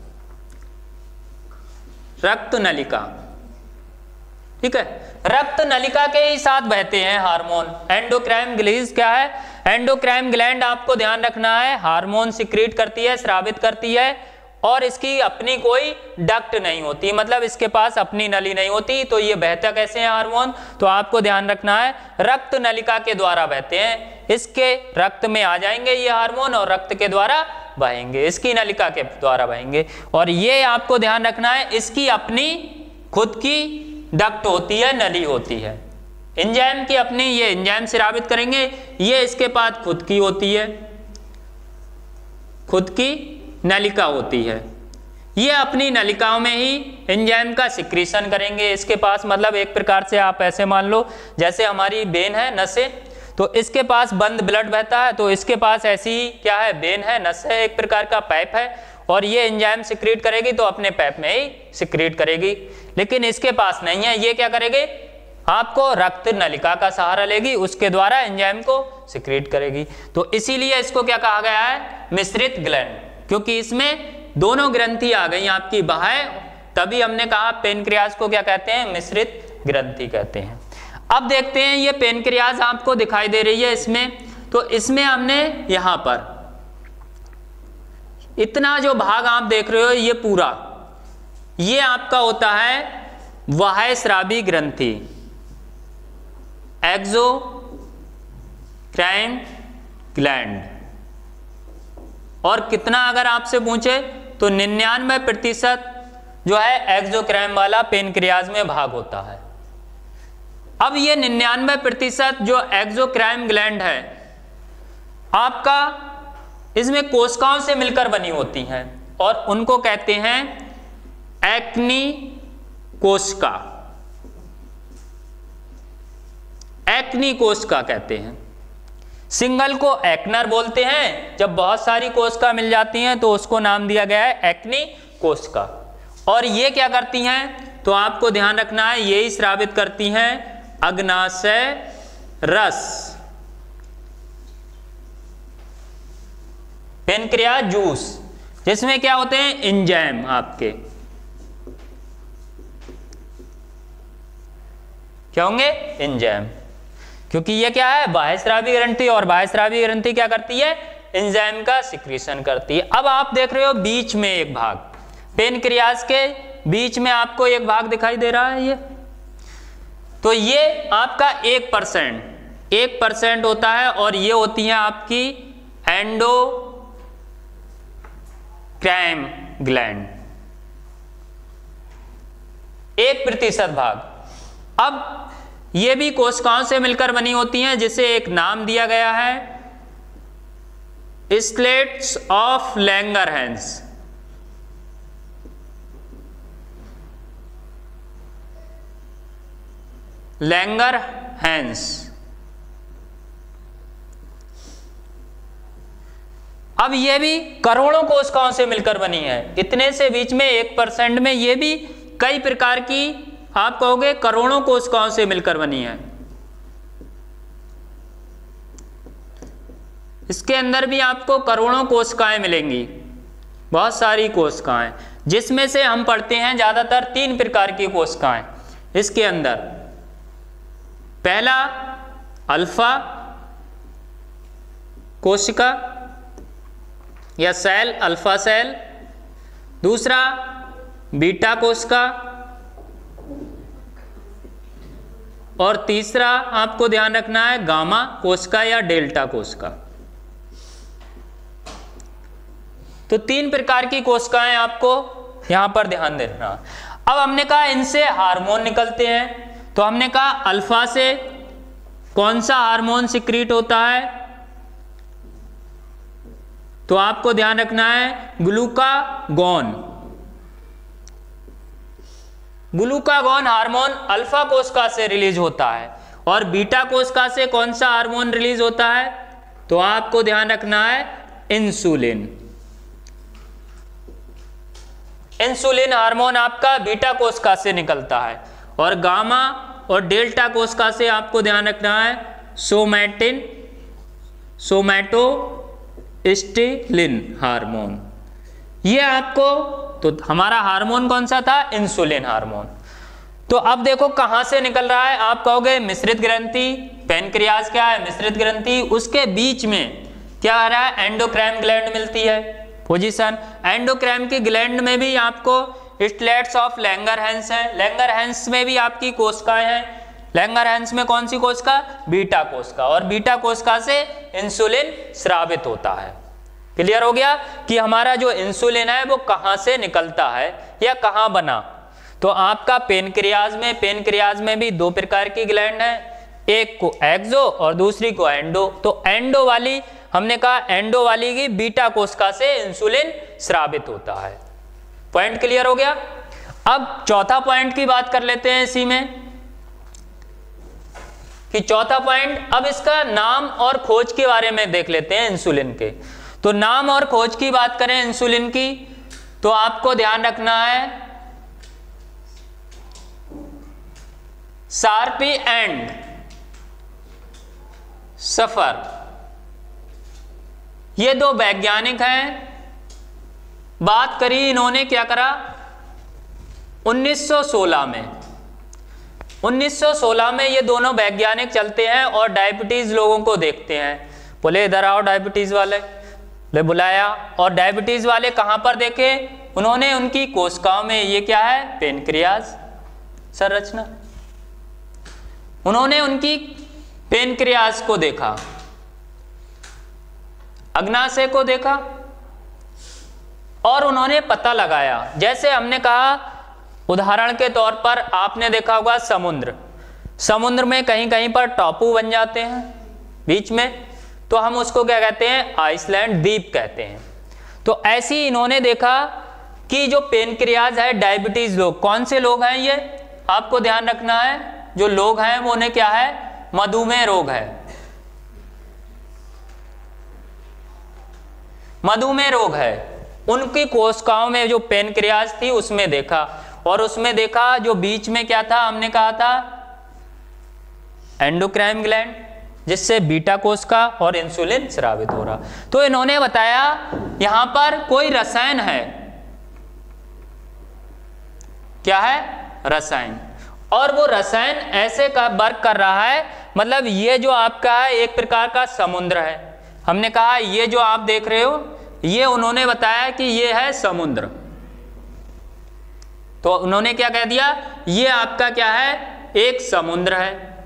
रक्त नलिका, ठीक है। रक्त नलिका के ही साथ बहते हैं हार्मोन। एंडोक्राइन ग्लैंड क्या है, एंडोक्राइन ग्लैंड आपको ध्यान रखना है, हार्मोन सिक्रीट करती है, स्रावित करती है, और इसकी अपनी कोई डक्ट नहीं होती, मतलब इसके पास अपनी नली नहीं होती। तो ये बहता कैसे है हार्मोन, तो आपको ध्यान रखना है, रक्त नलिका के द्वारा बहते हैं। इसके रक्त में आ जाएंगे ये हार्मोन और रक्त के द्वारा बहेंगे, इसकी नलिका के द्वारा बहेंगे। और ये आपको ध्यान रखना है, इसकी अपनी खुद की डक्ट होती है, नली होती है। एंजाइम की अपनी, ये एंजाइम स्रावित करेंगे, ये इसके पास खुद की होती है। खुद की नलिका होती है। ये अपनी नलिकाओं में ही एंजाइम का सिक्रीशन करेंगे। इसके पास मतलब एक प्रकार से आप ऐसे मान लो जैसे हमारी वेन है, नसें, तो इसके पास बंद ब्लड बहता है, तो इसके पास ऐसी ही क्या है, वेन है, नस है, एक प्रकार का पाइप है, और ये एंजाइम सिक्रीट करेगी तो अपने पाइप में ही सिक्रीट करेगी। लेकिन इसके पास नहीं है, ये क्या करेगी, आपको रक्त नलिका का सहारा लेगी, उसके द्वारा एंजाइम को सिक्रीट करेगी। तो इसीलिए इसको क्या कहा गया है, मिश्रित ग्लैंड, क्योंकि इसमें दोनों ग्रंथि आ गई आपकी बाह्य, तभी हमने कहा पेनक्रियाज को क्या कहते हैं, मिश्रित ग्रंथि कहते हैं। अब देखते हैं ये पेनक्रियाज आपको दिखाई दे रही है इसमें, तो इसमें हमने यहां पर इतना जो भाग आप देख रहे हो ये पूरा, ये आपका होता है बाह्यस्रावी ग्रंथि, एक्सोक्राइन ग्लैंड। और कितना अगर आपसे पूछे तो 99% जो है एक्सोक्राइन वाला पेनक्रियाज में भाग होता है। अब ये 99% जो एक्सोक्राइन ग्लैंड है आपका, इसमें कोशिकाओं से मिलकर बनी होती हैं और उनको कहते हैं एक्नी कोशिका, एक्नी कोशिका कहते हैं। सिंगल को एक्नर बोलते हैं, जब बहुत सारी कोशिका मिल जाती हैं तो उसको नाम दिया गया है एक्नी कोशिका। और ये क्या करती हैं, तो आपको ध्यान रखना है, यही स्रावित करती हैं अग्नाशय रस, पेनक्रियाज जूस, जिसमें क्या होते हैं, एंजाइम आपके क्या होंगे, एंजाइम, क्योंकि ये क्या है, बाह्यस्रावी ग्रंथि, और बाह्यस्रावी ग्रंथि क्या करती है, एंजाइम का सिक्रीशन करती है। अब आप देख रहे हो बीच में एक भाग, पेनक्रियाज के बीच में आपको एक भाग दिखाई दे रहा है ये, तो ये आपका 1% होता है, और ये होती है आपकी एंडोक्राइन ग्लैंड, 1% भाग। अब ये भी कोशिकाओं से मिलकर बनी होती हैं, जिसे एक नाम दिया गया है स्लेट्स ऑफ लैंगरहैंस। लैंगरहैंस। अब ये भी करोड़ों कोशिकाओं से मिलकर बनी है, इतने से बीच में 1% में ये भी कई प्रकार की, आप कहोगे करोड़ों कोशिकाओं से मिलकर बनी है। इसके अंदर भी आपको करोड़ों कोशिकाएं मिलेंगी, बहुत सारी कोशिकाएं, जिसमें से हम पढ़ते हैं ज्यादातर 3 प्रकार की कोशिकाएं इसके अंदर। पहला अल्फा कोशिका या सेल, अल्फा सेल, दूसरा बीटा कोशिका, और तीसरा आपको ध्यान रखना है गामा कोशिका या डेल्टा कोशिका। तो 3 प्रकार की कोशिकाएं आपको यहां पर ध्यान देना। अब हमने कहा इनसे हार्मोन निकलते हैं, तो हमने कहा अल्फा से कौन सा हार्मोन सिक्रीट होता है, तो आपको ध्यान रखना है ग्लूकागॉन। ग्लूकागॉन हार्मोन अल्फा कोशिका से रिलीज होता है, और बीटा कोशिका से कौन सा हार्मोन रिलीज होता है, तो आपको ध्यान रखना है इंसुलिन। इंसुलिन हार्मोन आपका बीटा कोशिका से निकलता है, और गामा और डेल्टा कोशिका से आपको ध्यान रखना है सोमैटोस्टिलिन हार्मोन। ये आपको, तो हमारा हार्मोन कौन सा था, इंसुलिन हार्मोन। तो अब देखो कहां से निकल रहा है, आप कहोगे मिश्रित ग्रंथि, पेनक्रियाज क्या है, मिश्रित ग्रंथि, उसके बीच में क्या आ रहा है, एंडोक्राइन ग्लैंड मिलती है पोजीशन। एंडोक्राइन की ग्लैंड में भी आपको स्लेट्स ऑफ लैंगरहैंस है, लैंगरहैंस में भी आपकी कोशिकाएं हैं। लैंगरहैंस में कौन सी कोशिका, बीटा कोशिका, और बीटा कोशिका से इंसुलिन स्रावित होता है। क्लियर हो गया कि हमारा जो इंसुलिन है वो कहां से निकलता है या कहां बना। तो आपका पेनक्रियाज में भी 2 प्रकार की ग्लैंड है, एक को एक्सो और दूसरी को एंडो। तो एंडो वाली हमने कहा एंडो वाली की बीटा कोशिका से इंसुलिन स्रावित होता है। पॉइंट क्लियर हो गया। अब चौथा पॉइंट की बात कर लेते हैं इसी में कि चौथा पॉइंट, अब इसका नाम और खोज के बारे में देख लेते हैं इंसुलिन के। तो नाम और खोज की बात करें इंसुलिन की, तो आपको ध्यान रखना है शार्पी एंड सफर, ये दो वैज्ञानिक हैं। बात करी इन्होंने क्या करा 1916 में। 1916 में ये दोनों वैज्ञानिक चलते हैं और डायबिटीज लोगों को देखते हैं। बोले इधर आओ डायबिटीज वाले, ले बुलाया। और डायबिटीज वाले कहां पर देखे उन्होंने? उनकी कोशिकाओं में। ये क्या है? पेनक्रियाज संरचना। उन्होंने उनकी पेनक्रियाज को देखा, अग्नाशय को देखा और उन्होंने पता लगाया। जैसे हमने कहा उदाहरण के तौर पर आपने देखा होगा समुद्र में कहीं कहीं पर टापू बन जाते हैं बीच में, तो हम उसको क्या कहते हैं? आइसलैंड द्वीप कहते हैं। तो ऐसे ही इन्होंने देखा कि जो पेनक्रियाज है डायबिटीज लोग, कौन से लोग हैं ये आपको ध्यान रखना है, जो लोग हैं वो उन्हें क्या है? मधुमेह रोग है। मधुमेह रोग है। उनकी कोशिकाओं में जो पेनक्रियाज थी उसमें देखा, और उसमें देखा जो बीच में क्या था? हमने कहा था एंडोक्राइन ग्लैंड, जिससे बीटा कोशिका और इंसुलिन स्रावित हो रहा। तो इन्होंने बताया यहां पर कोई रसायन है। क्या है? रसायन। और वो रसायन ऐसे का वर्क कर रहा है, मतलब ये जो आपका है एक प्रकार का समुद्र है। हमने कहा ये जो आप देख रहे हो ये उन्होंने बताया कि ये है समुद्र। तो उन्होंने क्या कह दिया? ये आपका क्या है? एक समुद्र है।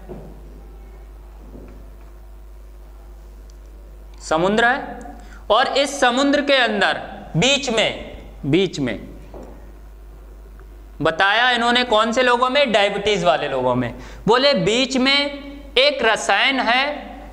समुद्र है और इस समुद्र के अंदर बीच में बताया इन्होंने कौन से लोगों में? डायबिटीज वाले लोगों में। बोले बीच में एक रसायन है,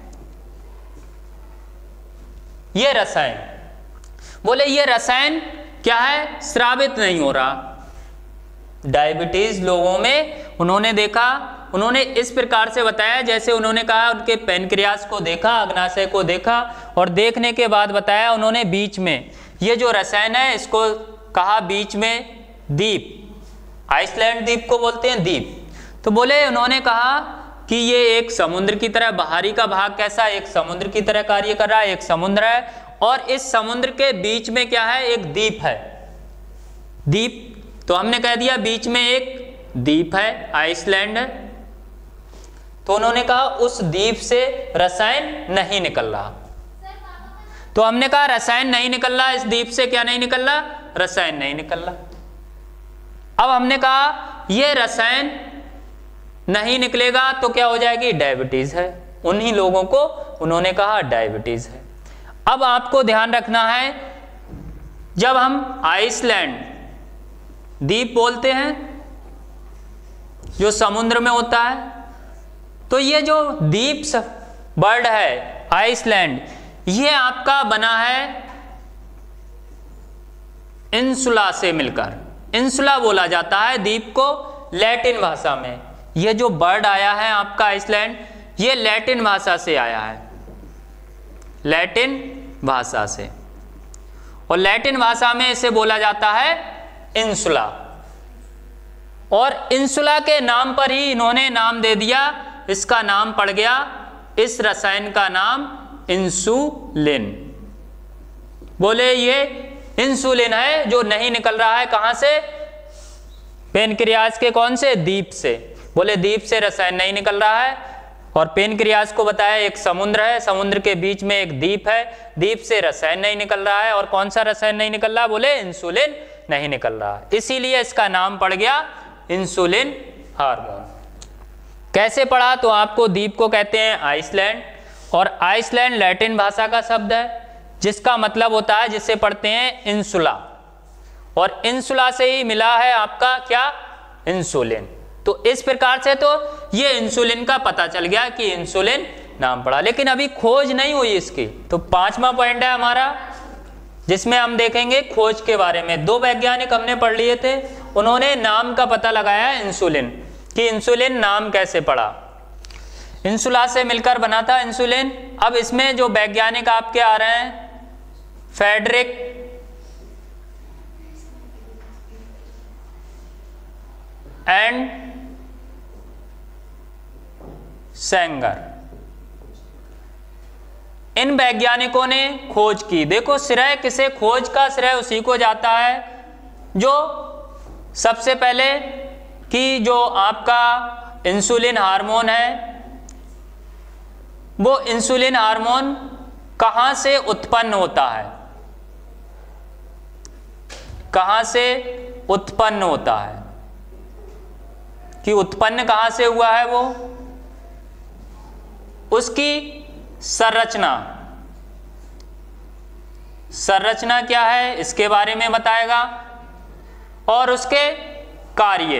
ये रसायन, बोले ये रसायन क्या है? स्रावित नहीं हो रहा। डायबिटीज लोगों में उन्होंने देखा, उन्होंने इस प्रकार से बताया जैसे उन्होंने कहा उनके पेनक्रियाज को देखा, अग्नाशय को देखा, और देखने के बाद बताया उन्होंने बीच में ये जो रसायन है इसको कहा बीच में द्वीप, आइसलैंड द्वीप को बोलते हैं द्वीप। तो बोले उन्होंने कहा कि ये एक समुद्र की तरह, बाहरी का भाग कैसा? एक समुद्र की तरह कार्य कर रहा है, एक समुद्र है, और इस समुद्र के बीच में क्या है? एक द्वीप है। द्वीप, तो हमने कह दिया बीच में एक द्वीप है, आइसलैंड है। तो उन्होंने कहा उस द्वीप से रसायन नहीं निकल रहा। तो हमने कहा रसायन नहीं निकल रहा, इस द्वीप से क्या नहीं निकल रहा? रसायन नहीं निकल रहा। अब हमने कहा ये रसायन नहीं निकलेगा तो क्या हो जाएगी? डायबिटीज है। उन्हीं लोगों को उन्होंने कहा डायबिटीज है। अब आपको ध्यान रखना है, जब हम आइसलैंड द्वीप बोलते हैं जो समुद्र में होता है, तो ये जो द्वीप वर्ड है आइसलैंड, ये आपका बना है इंसुला से मिलकर। इंसुला बोला जाता है द्वीप को लैटिन भाषा में। ये जो वर्ड आया है आपका आइसलैंड, ये लैटिन भाषा से आया है, लैटिन भाषा से, और लैटिन भाषा में इसे बोला जाता है इंसुला। और इंसुला के नाम पर ही इन्होंने नाम दे दिया, इसका नाम पड़ गया, इस रसायन का नाम इंसुलिन। बोले ये इंसुलिन है जो नहीं निकल रहा है, कहां से? पेनक्रियाज के कौन से? द्वीप से। बोले द्वीप से रसायन नहीं निकल रहा है, और पेनक्रियाज को बताया एक समुद्र है, समुद्र के बीच में एक द्वीप है, द्वीप से रसायन नहीं निकल रहा है। और कौन सा रसायन नहीं निकल रहा? बोले इंसुलिन नहीं निकल रहा, इसीलिए इसका नाम पड़ गया इंसुलिन हार्मोन। कैसे पढ़ा? तो आपको द्वीप को कहते हैं आइसलैंड, और आइसलैंड लैटिन भाषा का शब्द है जिसका मतलब होता है, जिसे पढ़ते हैं इंसुला, और इंसुला से ही मिला है आपका क्या? इंसुलिन। तो इस प्रकार से तो ये इंसुलिन का पता चल गया कि इंसुलिन नाम पड़ा, लेकिन अभी खोज नहीं हुई इसकी। तो 5वां पॉइंट है हमारा, जिसमें हम देखेंगे खोज के बारे में। 2 वैज्ञानिक हमने पढ़ लिए थे, उन्होंने नाम का पता लगाया इंसुलिन, कि इंसुलिन नाम कैसे पड़ा। इंसुला से मिलकर बना था इंसुलिन। अब इसमें जो वैज्ञानिक आपके आ रहे हैं, फ्रेडरिक एंड सेंगर, इन वैज्ञानिकों ने खोज की। देखो श्रेय किसे, खोज का श्रेय उसी को जाता है जो सबसे पहले कि जो आपका इंसुलिन हार्मोन है, वो इंसुलिन हार्मोन कहां से उत्पन्न होता है, कहां से उत्पन्न होता है, कि उत्पन्न कहां से हुआ है, वो उसकी संरचना, संरचना क्या है इसके बारे में बताएगा, और उसके कार्य,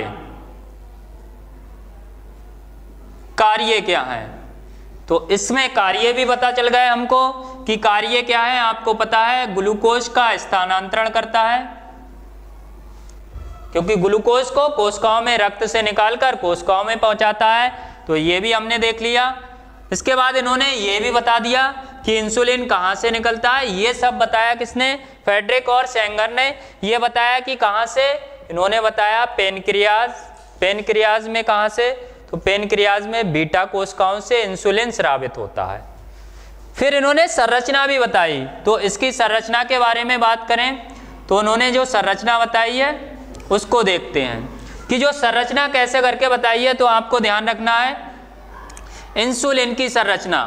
कार्य क्या है। तो इसमें कार्य भी पता चल गए हमको कि कार्य क्या है। आपको पता है ग्लूकोज का स्थानांतरण करता है, क्योंकि ग्लूकोज को कोशिकाओं में रक्त से निकालकर कोशिकाओं में पहुंचाता है। तो ये भी हमने देख लिया। इसके बाद इन्होंने ये भी बता दिया कि इंसुलिन कहाँ से निकलता है। ये सब बताया किसने, फ्रेडरिक और सेंगर ने। ये बताया कि कहाँ से, इन्होंने बताया पेनक्रियाज। पेनक्रियाज में कहाँ से, तो पेनक्रियाज में बीटा कोशिकाओं से इंसुलिन स्रावित होता है। फिर इन्होंने संरचना भी बताई। तो इसकी संरचना के बारे में बात करें तो उन्होंने जो संरचना बताई है उसको देखते हैं कि जो संरचना कैसे करके बताई है। तो आपको ध्यान रखना है इंसुलिन की संरचना,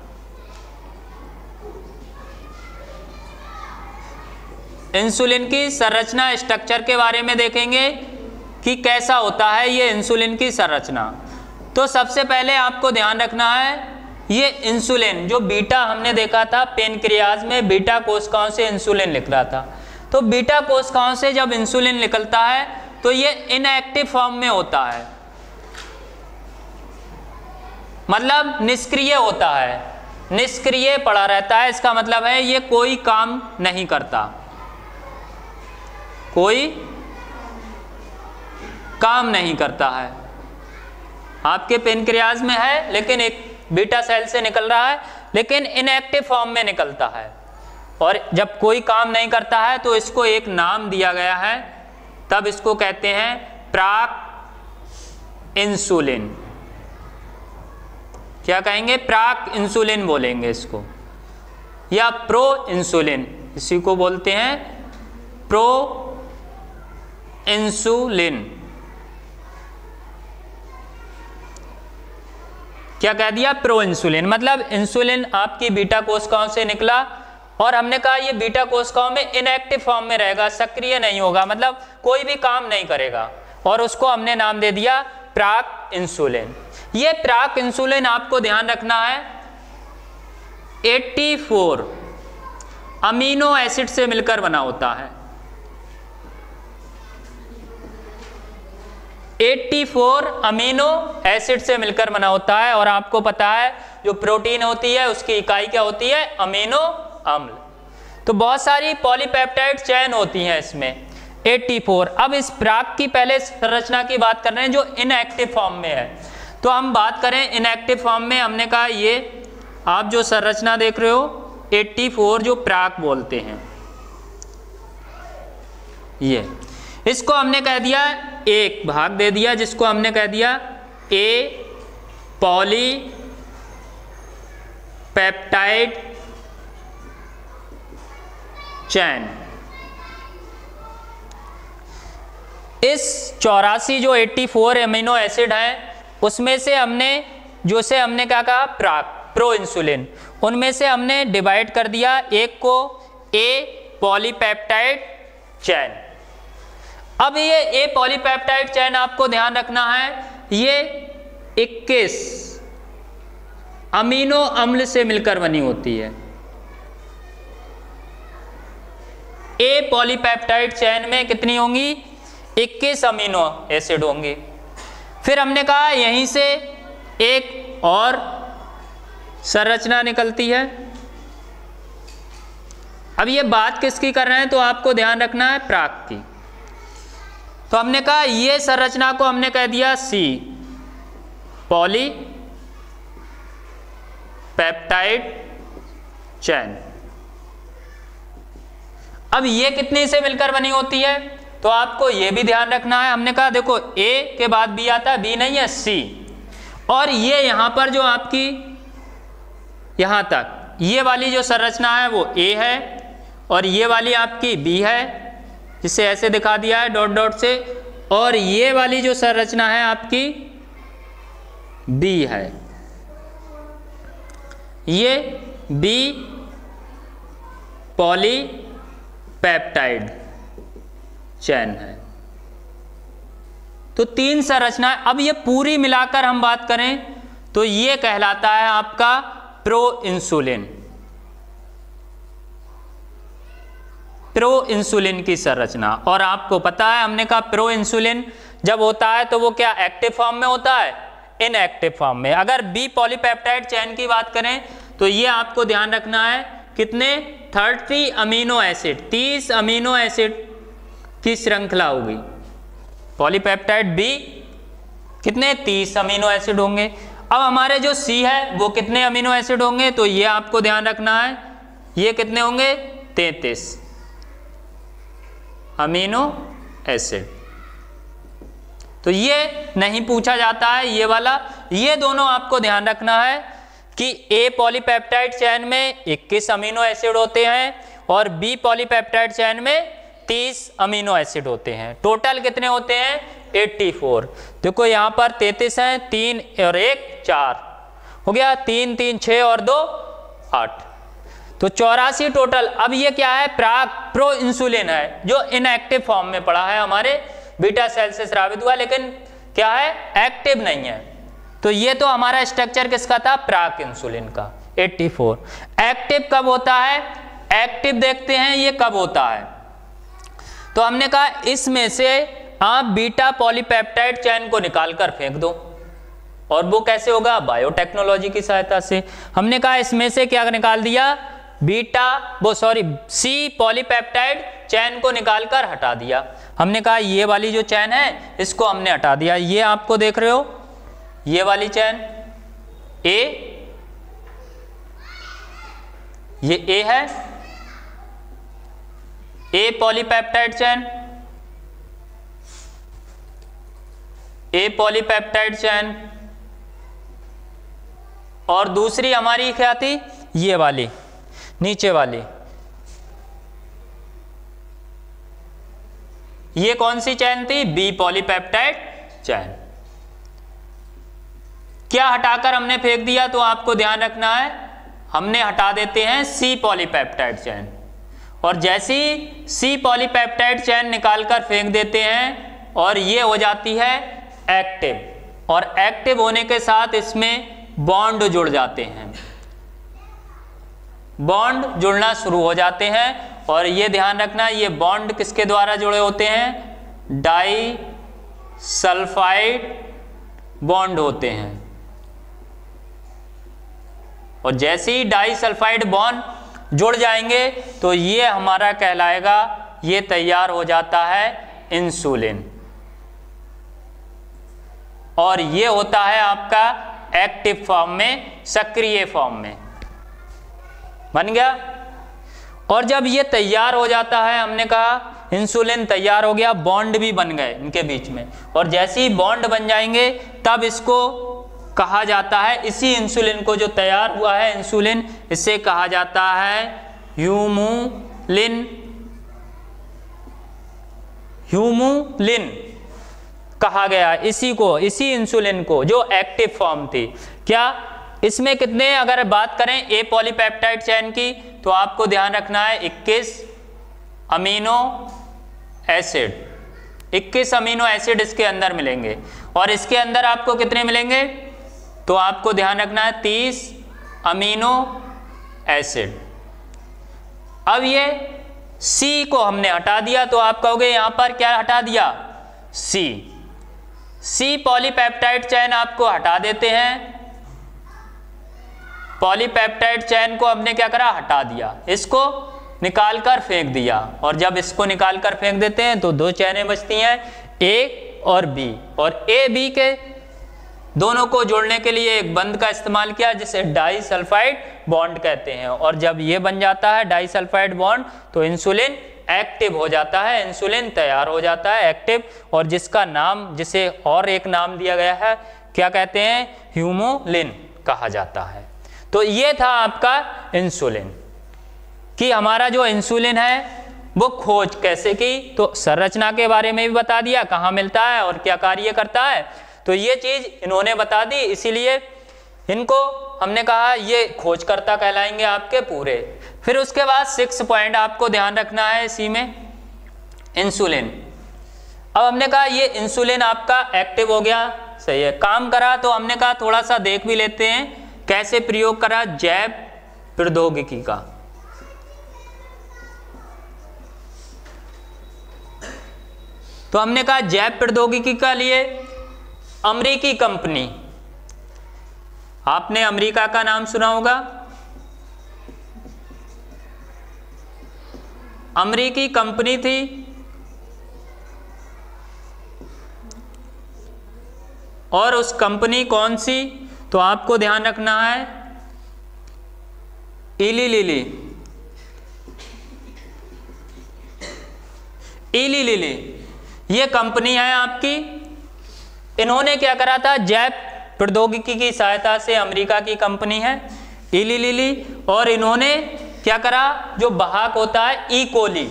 इंसुलिन की संरचना स्ट्रक्चर के बारे में देखेंगे कि कैसा होता है ये इंसुलिन की संरचना। तो सबसे पहले आपको ध्यान रखना है ये इंसुलिन जो बीटा हमने देखा था पेनक्रियाज में, बीटा कोशिकाओं से इंसुलिन निकल रहा था। तो बीटा कोशिकाओं से जब इंसुलिन निकलता है तो ये इनएक्टिव फॉर्म में होता है, मतलब निष्क्रिय होता है, निष्क्रिय पड़ा रहता है। इसका मतलब है ये कोई काम नहीं करता, कोई काम नहीं करता है। आपके पेनक्रियाज में है लेकिन एक बीटा सेल से निकल रहा है, लेकिन इनएक्टिव फॉर्म में निकलता है। और जब कोई काम नहीं करता है तो इसको एक नाम दिया गया है, तब इसको कहते हैं प्राक इंसुलिन। क्या कहेंगे, प्राक इंसुलिन बोलेंगे इसको, या प्रो इंसुलिन, इसी को बोलते हैं प्रो इंसुलिन। क्या कह दिया, प्रो इंसुलिन। मतलब इंसुलिन आपकी बीटा कोशिकाओं से निकला और हमने कहा ये बीटा कोशिकाओं में इनएक्टिव फॉर्म में रहेगा, सक्रिय नहीं होगा, मतलब कोई भी काम नहीं करेगा, और उसको हमने नाम दे दिया प्राक इंसुलिन। ये प्राक इंसुलिन आपको ध्यान रखना है 84 अमीनो एसिड से मिलकर बना होता है। 84 अमीनो एसिड से मिलकर बना होता है। और आपको पता है जो प्रोटीन होती है उसकी इकाई क्या होती है, अमीनो अम्ल। तो बहुत सारी पॉलीपेप्टाइड चेन होती हैं इसमें 84। अब इस प्राक की पहले संरचना की बात कर रहे हैं जो इनएक्टिव फॉर्म में है। तो हम बात करें इनएक्टिव फॉर्म में, हमने कहा ये आप जो संरचना देख रहे हो 84 जो प्राक बोलते हैं, ये इसको हमने कह दिया एक भाग दे दिया, जिसको हमने कह दिया ए पॉलीपेप्टाइड चैन। इस 84 जो 84 एमिनो एसिड हैं उसमें से हमने क्या कहा, प्राक, प्रो इंसुलिन, उनमें से हमने डिवाइड कर दिया एक को ए पॉलीपेप्टाइड चैन। अब ये ए पॉलीपेप्टाइड चैन आपको ध्यान रखना है ये 21 अमीनो अम्ल से मिलकर बनी होती है। ए पॉलीपेप्टाइड चैन में कितनी होंगी, 21 अमीनो एसिड होंगी। फिर हमने कहा यहीं से एक और संरचना निकलती है। अब ये बात किसकी कर रहे हैं, तो आपको ध्यान रखना है प्राक की। तो हमने कहा ये संरचना को हमने कह दिया सी, पॉली पेप्टाइड चैन। अब ये कितनी से मिलकर बनी होती है, तो आपको ये भी ध्यान रखना है। हमने कहा देखो ए के बाद बी आता है, बी नहीं है सी, और ये यहां पर जो आपकी यहां तक ये वाली जो संरचना है वो ए है, और ये वाली आपकी बी है, जिसे ऐसे दिखा दिया है डॉट डॉट से, और ये वाली जो संरचना है आपकी बी है। ये बी पॉली पेप्टाइड चैन है। तो 3 संरचनाएं। अब ये पूरी मिलाकर हम बात करें तो ये कहलाता है आपका प्रो इंसुलिन, प्रो इंसुलिन की संरचना। और आपको पता है हमने कहा प्रो इंसुलिन जब होता है तो वो क्या एक्टिव फॉर्म में होता है, इनएक्टिव फॉर्म में। अगर बी पॉलीपेप्टाइड चैन की बात करें तो ये आपको ध्यान रखना है कितने 30 अमीनो एसिड, 30 अमीनो एसिड की श्रृंखला होगी। पॉलीपेप्टाइड बी कितने 30 अमीनो एसिड होंगे। अब हमारे जो सी है वो कितने अमीनो एसिड होंगे, तो ये आपको ध्यान रखना है, ये कितने होंगे 33 अमीनो एसिड। तो ये नहीं पूछा जाता है ये वाला, ये दोनों आपको ध्यान रखना है कि ए पॉलीपेप्टाइड चैन में 21 अमीनो एसिड होते हैं और बी पॉलीपेप्टाइड चैन में 30 अमीनो एसिड होते हैं। टोटल कितने होते हैं 84। देखो यहाँ पर 33 हैं, 3 और 1 4 हो गया, 3 3 6 और 2 8, तो 84 टोटल। अब ये क्या है, प्रो इंसुलिन है जो इनएक्टिव फॉर्म में पड़ा है, हमारे बीटा सेल से स्रावित हुआ, लेकिन क्या है एक्टिव नहीं है। तो ये तो हमारा स्ट्रक्चर किसका था, प्राक इंसुलिन का 84। एक्टिव कब होता है, एक्टिव देखते हैं ये कब होता है। तो हमने कहा इसमें से आप बीटा पॉलीपेप्टाइड चैन को निकालकर फेंक दो, और वो कैसे होगा, बायोटेक्नोलॉजी की सहायता से। हमने कहा इसमें से क्या निकाल दिया, सी पॉलीपेप्टाइड चैन को निकालकर हटा दिया। हमने कहा ये वाली जो चैन है इसको हमने हटा दिया। ये आपको देख रहे हो ये वाली चैन ए, ये ए है, ए पॉलीपेप्टाइड चैन, ए पॉलीपेप्टाइड चैन, और दूसरी हमारी क्या थी, ये वाली नीचे वाली, ये कौन सी चैन थी, बी पॉलीपेप्टाइड चैन। क्या हटाकर हमने फेंक दिया, तो आपको ध्यान रखना है हमने हटा देते हैं सी पॉलीपेप्टाइड चैन, और जैसी सी पॉलीपेप्टाइड चैन निकालकर फेंक देते हैं और ये हो जाती है एक्टिव, और एक्टिव होने के साथ इसमें बॉन्ड जुड़ जाते हैं, बॉन्ड जुड़ना शुरू हो जाते हैं। और ये ध्यान रखना ये बॉन्ड किसके द्वारा जुड़े होते हैं, डाई सल्फाइड बॉन्ड होते हैं, और जैसे ही डाई सल्फाइड बॉन्ड जुड़ जाएंगे तो ये हमारा कहलाएगा, ये तैयार हो जाता है इंसुलिन, और ये होता है आपका एक्टिव फॉर्म में, सक्रिय फॉर्म में बन गया। और जब ये तैयार हो जाता है, हमने कहा इंसुलिन तैयार हो गया, बॉन्ड भी बन गए इनके बीच में, और जैसे ही बॉन्ड बन जाएंगे तब इसको कहा जाता है, इसी इंसुलिन को जो तैयार हुआ है इंसुलिन, इसे कहा जाता है ह्यूमुलिन। ह्यूमुलिन कहा गया इसी को, इसी इंसुलिन को जो एक्टिव फॉर्म थी। क्या इसमें कितने, अगर बात करें ए पॉलीपेप्टाइड चैन की, तो आपको ध्यान रखना है 21 अमीनो एसिड, 21 अमीनो एसिड इसके अंदर मिलेंगे, और इसके अंदर आपको कितने मिलेंगे, तो आपको ध्यान रखना है 30 अमीनो एसिड। अब ये सी को हमने हटा दिया, तो आप कहोगे यहां पर क्या हटा दिया, सी पॉलीपेप्टाइड चैन आपको हटा देते हैं, पॉलीपेप्टाइड चेन को हमने क्या करा, हटा दिया, इसको निकाल कर फेंक दिया। और जब इसको निकाल कर फेंक देते हैं तो दो चैनें बचती हैं, ए और बी, और ए बी के दोनों को जोड़ने के लिए एक बंध का इस्तेमाल किया जिसे डाइसल्फाइड बॉन्ड कहते हैं। और जब ये बन जाता है डाइसल्फाइड बॉन्ड तो इंसुलिन एक्टिव हो जाता है, इंसुलिन तैयार हो जाता है एक्टिव, और जिसका नाम, जिसे और एक नाम दिया गया है, क्या कहते हैं, ह्यूमोलिन कहा जाता है। तो ये था आपका इंसुलिन, कि हमारा जो इंसुलिन है वो खोज कैसे की, तो संरचना के बारे में भी बता दिया, कहाँ मिलता है और क्या कार्य करता है, तो ये चीज इन्होंने बता दी, इसीलिए इनको हमने कहा ये खोजकर्ता कहलाएंगे आपके पूरे। फिर उसके बाद 6 पॉइंट आपको ध्यान रखना है इसी में, इंसुलिन। अब हमने कहा ये इंसुलिन आपका एक्टिव हो गया, सही है, काम करा, तो हमने कहा थोड़ा सा देख भी लेते हैं कैसे प्रयोग करा, जैव प्रौद्योगिकी का। तो हमने कहा जैव प्रौद्योगिकी का लिए अमेरिकी कंपनी, आपने अमेरिका का नाम सुना होगा, अमेरिकी कंपनी थी, और उस कंपनी कौन सी, तो आपको ध्यान रखना है इली लिली, इली लिली ये कंपनी है आपकी। इन्होंने क्या करा था, जैव प्रौद्योगिकी की सहायता से, अमेरिका की कंपनी है इली लिली, और इन्होंने क्या करा, जो वाहक होता है ई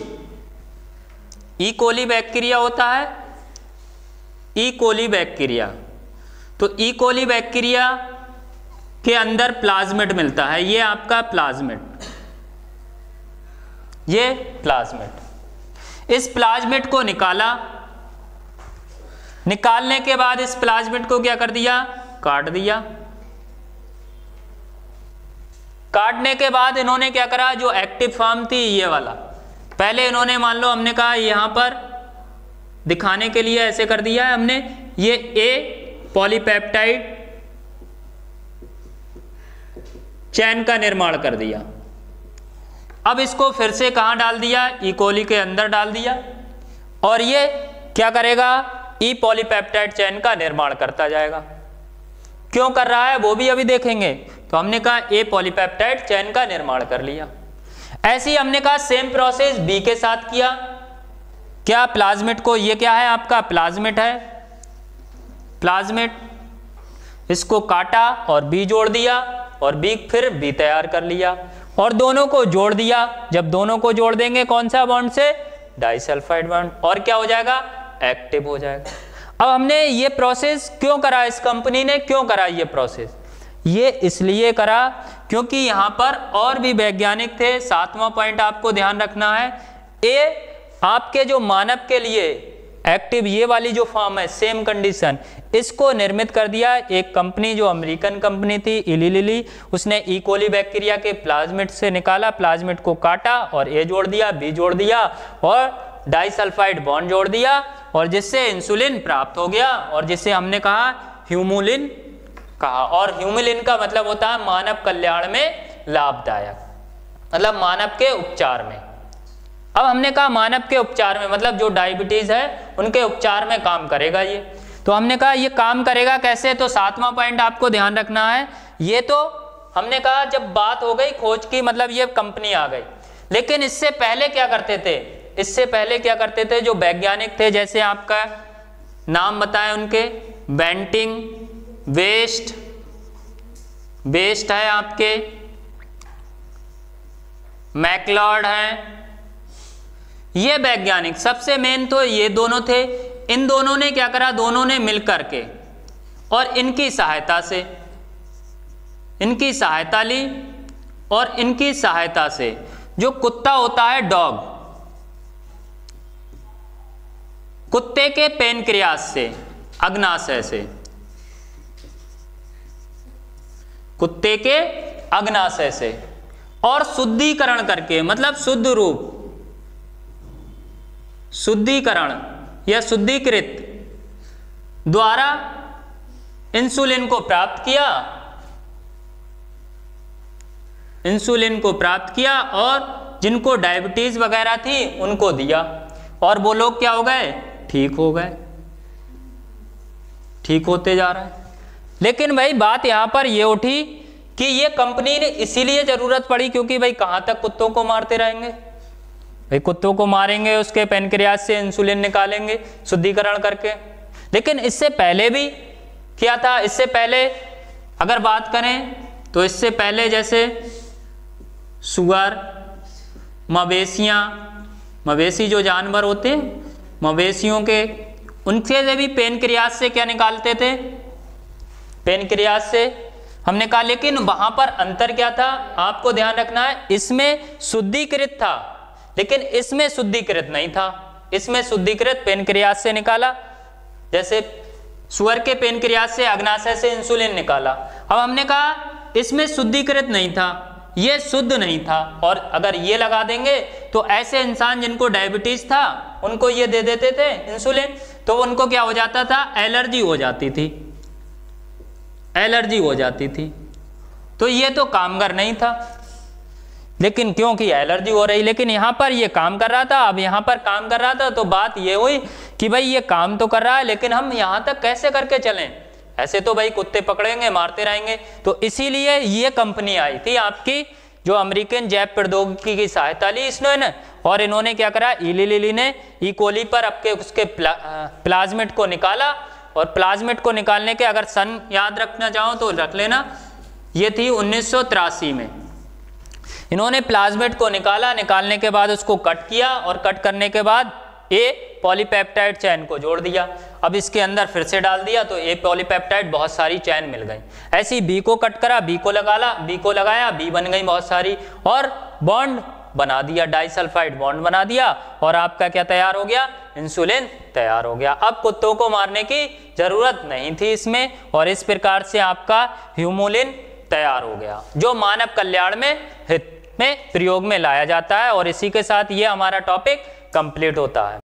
कोली बैक्टीरिया होता है, ई कोली बैक्टीरिया, तो ई कोली बैक्टीरिया के अंदर प्लाज्मिड मिलता है, ये आपका प्लाज्मिड, ये प्लाज्मिड, इस प्लाज्मिड को निकाला, निकालने के बाद इस प्लाज्मिड को क्या कर दिया, काट दिया, काटने के बाद इन्होंने क्या करा, जो एक्टिव फॉर्म थी ये वाला, पहले इन्होंने मान लो हमने कहा यहां पर दिखाने के लिए ऐसे कर दिया है हमने, ये ए पॉलीपेप्टाइड चैन का निर्माण कर दिया। अब इसको फिर से कहां डाल दिया, ई कोली के अंदर डाल दिया, और ये क्या करेगा, ई पॉलीपेप्टाइड चैन का निर्माण करता जाएगा। क्यों कर रहा है वो भी अभी देखेंगे। तो हमने कहा ए पॉलीपेप्टाइड चैन का निर्माण कर लिया। ऐसे ही हमने कहा सेम प्रोसेस बी के साथ किया। क्या, प्लाज्मिड को, ये क्या है आपका प्लाज्मिड है, प्लाज्मिड, इसको काटा और बी जोड़ दिया, और बी फिर बी तैयार कर लिया, और दोनों को जोड़ दिया। जब दोनों को जोड़ देंगे कौन सा बॉन्ड से, डाइसल्फाइड बॉन्ड, और क्या हो जाएगा, एक्टिव हो जाएगा। अब हमने ये प्रोसेस क्यों करा, इस कंपनी ने क्यों करा ये प्रोसेस, ये इसलिए करा क्योंकि यहां पर और भी वैज्ञानिक थे। 7वां पॉइंट आपको ध्यान रखना है, ये आपके जो मानव के लिए एक्टिव ये वाली जो फॉर्म है, सेम कंडीशन, इसको निर्मित कर दिया एक कंपनी, जो अमेरिकन कंपनी थी इली लिली। उसने ई कोली बैक्टीरिया के प्लाज्मिड से निकाला, प्लाज्मिड को काटा और ए जोड़ दिया, बी जोड़ दिया और डाइसल्फाइड बॉन्ड जोड़ दिया, और जिससे इंसुलिन प्राप्त हो गया, और जिसे हमने कहा ह्यूमुलिन कहा। और ह्यूमुलिन का मतलब होता है मानव कल्याण में लाभदायक, मतलब मानव के उपचार में। अब हमने कहा मानव के उपचार में मतलब जो डायबिटीज है उनके उपचार में काम करेगा ये। तो हमने कहा ये काम करेगा कैसे, तो 7वां पॉइंट आपको ध्यान रखना है। ये तो हमने कहा जब बात हो गई खोज की, मतलब ये कंपनी आ गई, लेकिन इससे पहले क्या करते थे, इससे पहले क्या करते थे जो वैज्ञानिक थे, जैसे आपका नाम बताएं उनके, बेंटिंग, वेस्ट है आपके, मैकलॉड हैं, ये वैज्ञानिक सबसे मेन तो ये दोनों थे। इन दोनों ने क्या करा, दोनों ने मिलकर के और इनकी सहायता ली, और इनकी सहायता से जो कुत्ता होता है डॉग, कुत्ते के पेनक्रियास से, अग्नाशय से, कुत्ते के अग्नाशय से, और शुद्धिकरण करके, मतलब शुद्ध रूप, शुद्धिकरण या शुद्धिकृत द्वारा इंसुलिन को प्राप्त किया, इंसुलिन को प्राप्त किया और जिनको डायबिटीज वगैरह थी उनको दिया, और वो लोग क्या हो गए, ठीक हो गए, ठीक होते जा रहे हैं। लेकिन भाई बात यहां पर ये उठी कि ये कंपनी ने इसीलिए जरूरत पड़ी क्योंकि भाई कहां तक कुत्तों को मारते रहेंगे, भाई कुत्तों को मारेंगे, उसके पेनक्रियास से इंसुलिन निकालेंगे शुद्धिकरण करके। लेकिन इससे पहले भी क्या था, इससे पहले अगर बात करें तो इससे पहले जैसे सुअर, मवेशियां, मवेशी जो जानवर होते हैं, मवेशियों के उनसे से भी पेनक्रियास से क्या निकालते थे, पेनक्रियास से हमने कहा। लेकिन वहां पर अंतर क्या था, आपको ध्यान रखना है, इसमें शुद्धिकृत था लेकिन इसमें शुद्धिकृत नहीं था। इसमें शुद्धिकृत पेनक्रियास से निकाला, जैसे सुअर के पेनक्रियास से अग्नाशय से इंसुलिन निकाला। अब हमने कहा इसमें शुद्धिकृत नहीं था, ये शुद्ध नहीं था, और अगर ये लगा देंगे तो ऐसे इंसान जिनको डायबिटीज था उनको ये दे देते थे इंसुलिन, तो उनको क्या हो जाता था, एलर्जी हो जाती थी, एलर्जी हो जाती थी। तो ये तो कामगर नहीं था, लेकिन क्योंकि एलर्जी हो रही, लेकिन यहाँ पर ये काम कर रहा था। अब यहाँ पर काम कर रहा था तो बात ये हुई कि भाई ये काम तो कर रहा है लेकिन हम यहाँ तक कैसे करके चलें, ऐसे तो भाई कुत्ते पकड़ेंगे मारते रहेंगे। तो इसीलिए ये कंपनी आई थी आपकी, जो अमेरिकन जैव प्रौद्योगिकी की सहायता ली इसने, और इन्होंने क्या करा, इली लिली ने ई कोली पर उसके प्लाज्मिड को निकाला, और प्लाज्मिड को निकालने के अगर सन याद रखना चाहो तो रख लेना, ये थी 1983 में। इन्होंने प्लाज्मिड को निकाला, निकालने के बाद उसको कट किया, और कट करने के बाद ए पॉलीपेप्टाइड चैन को जोड़ दिया। अब इसके अंदर फिर से डाल दिया तो ए पॉलीपेप्टाइड बहुत सारी चैन मिल गई। ऐसी बी को कट करा, बी को लगाया, बी बन गई बहुत सारी, और बॉन्ड बना दिया, डाइसल्फाइड बॉन्ड बना दिया, और आपका क्या तैयार हो गया, इंसुलिन तैयार हो गया। अब कुत्तों को मारने की जरूरत नहीं थी इसमें, और इस प्रकार से आपका ह्यूमुलिन तैयार हो गया, जो मानव कल्याण में हित में प्रयोग में लाया जाता है। और इसी के साथ ये हमारा टॉपिक कंप्लीट होता है।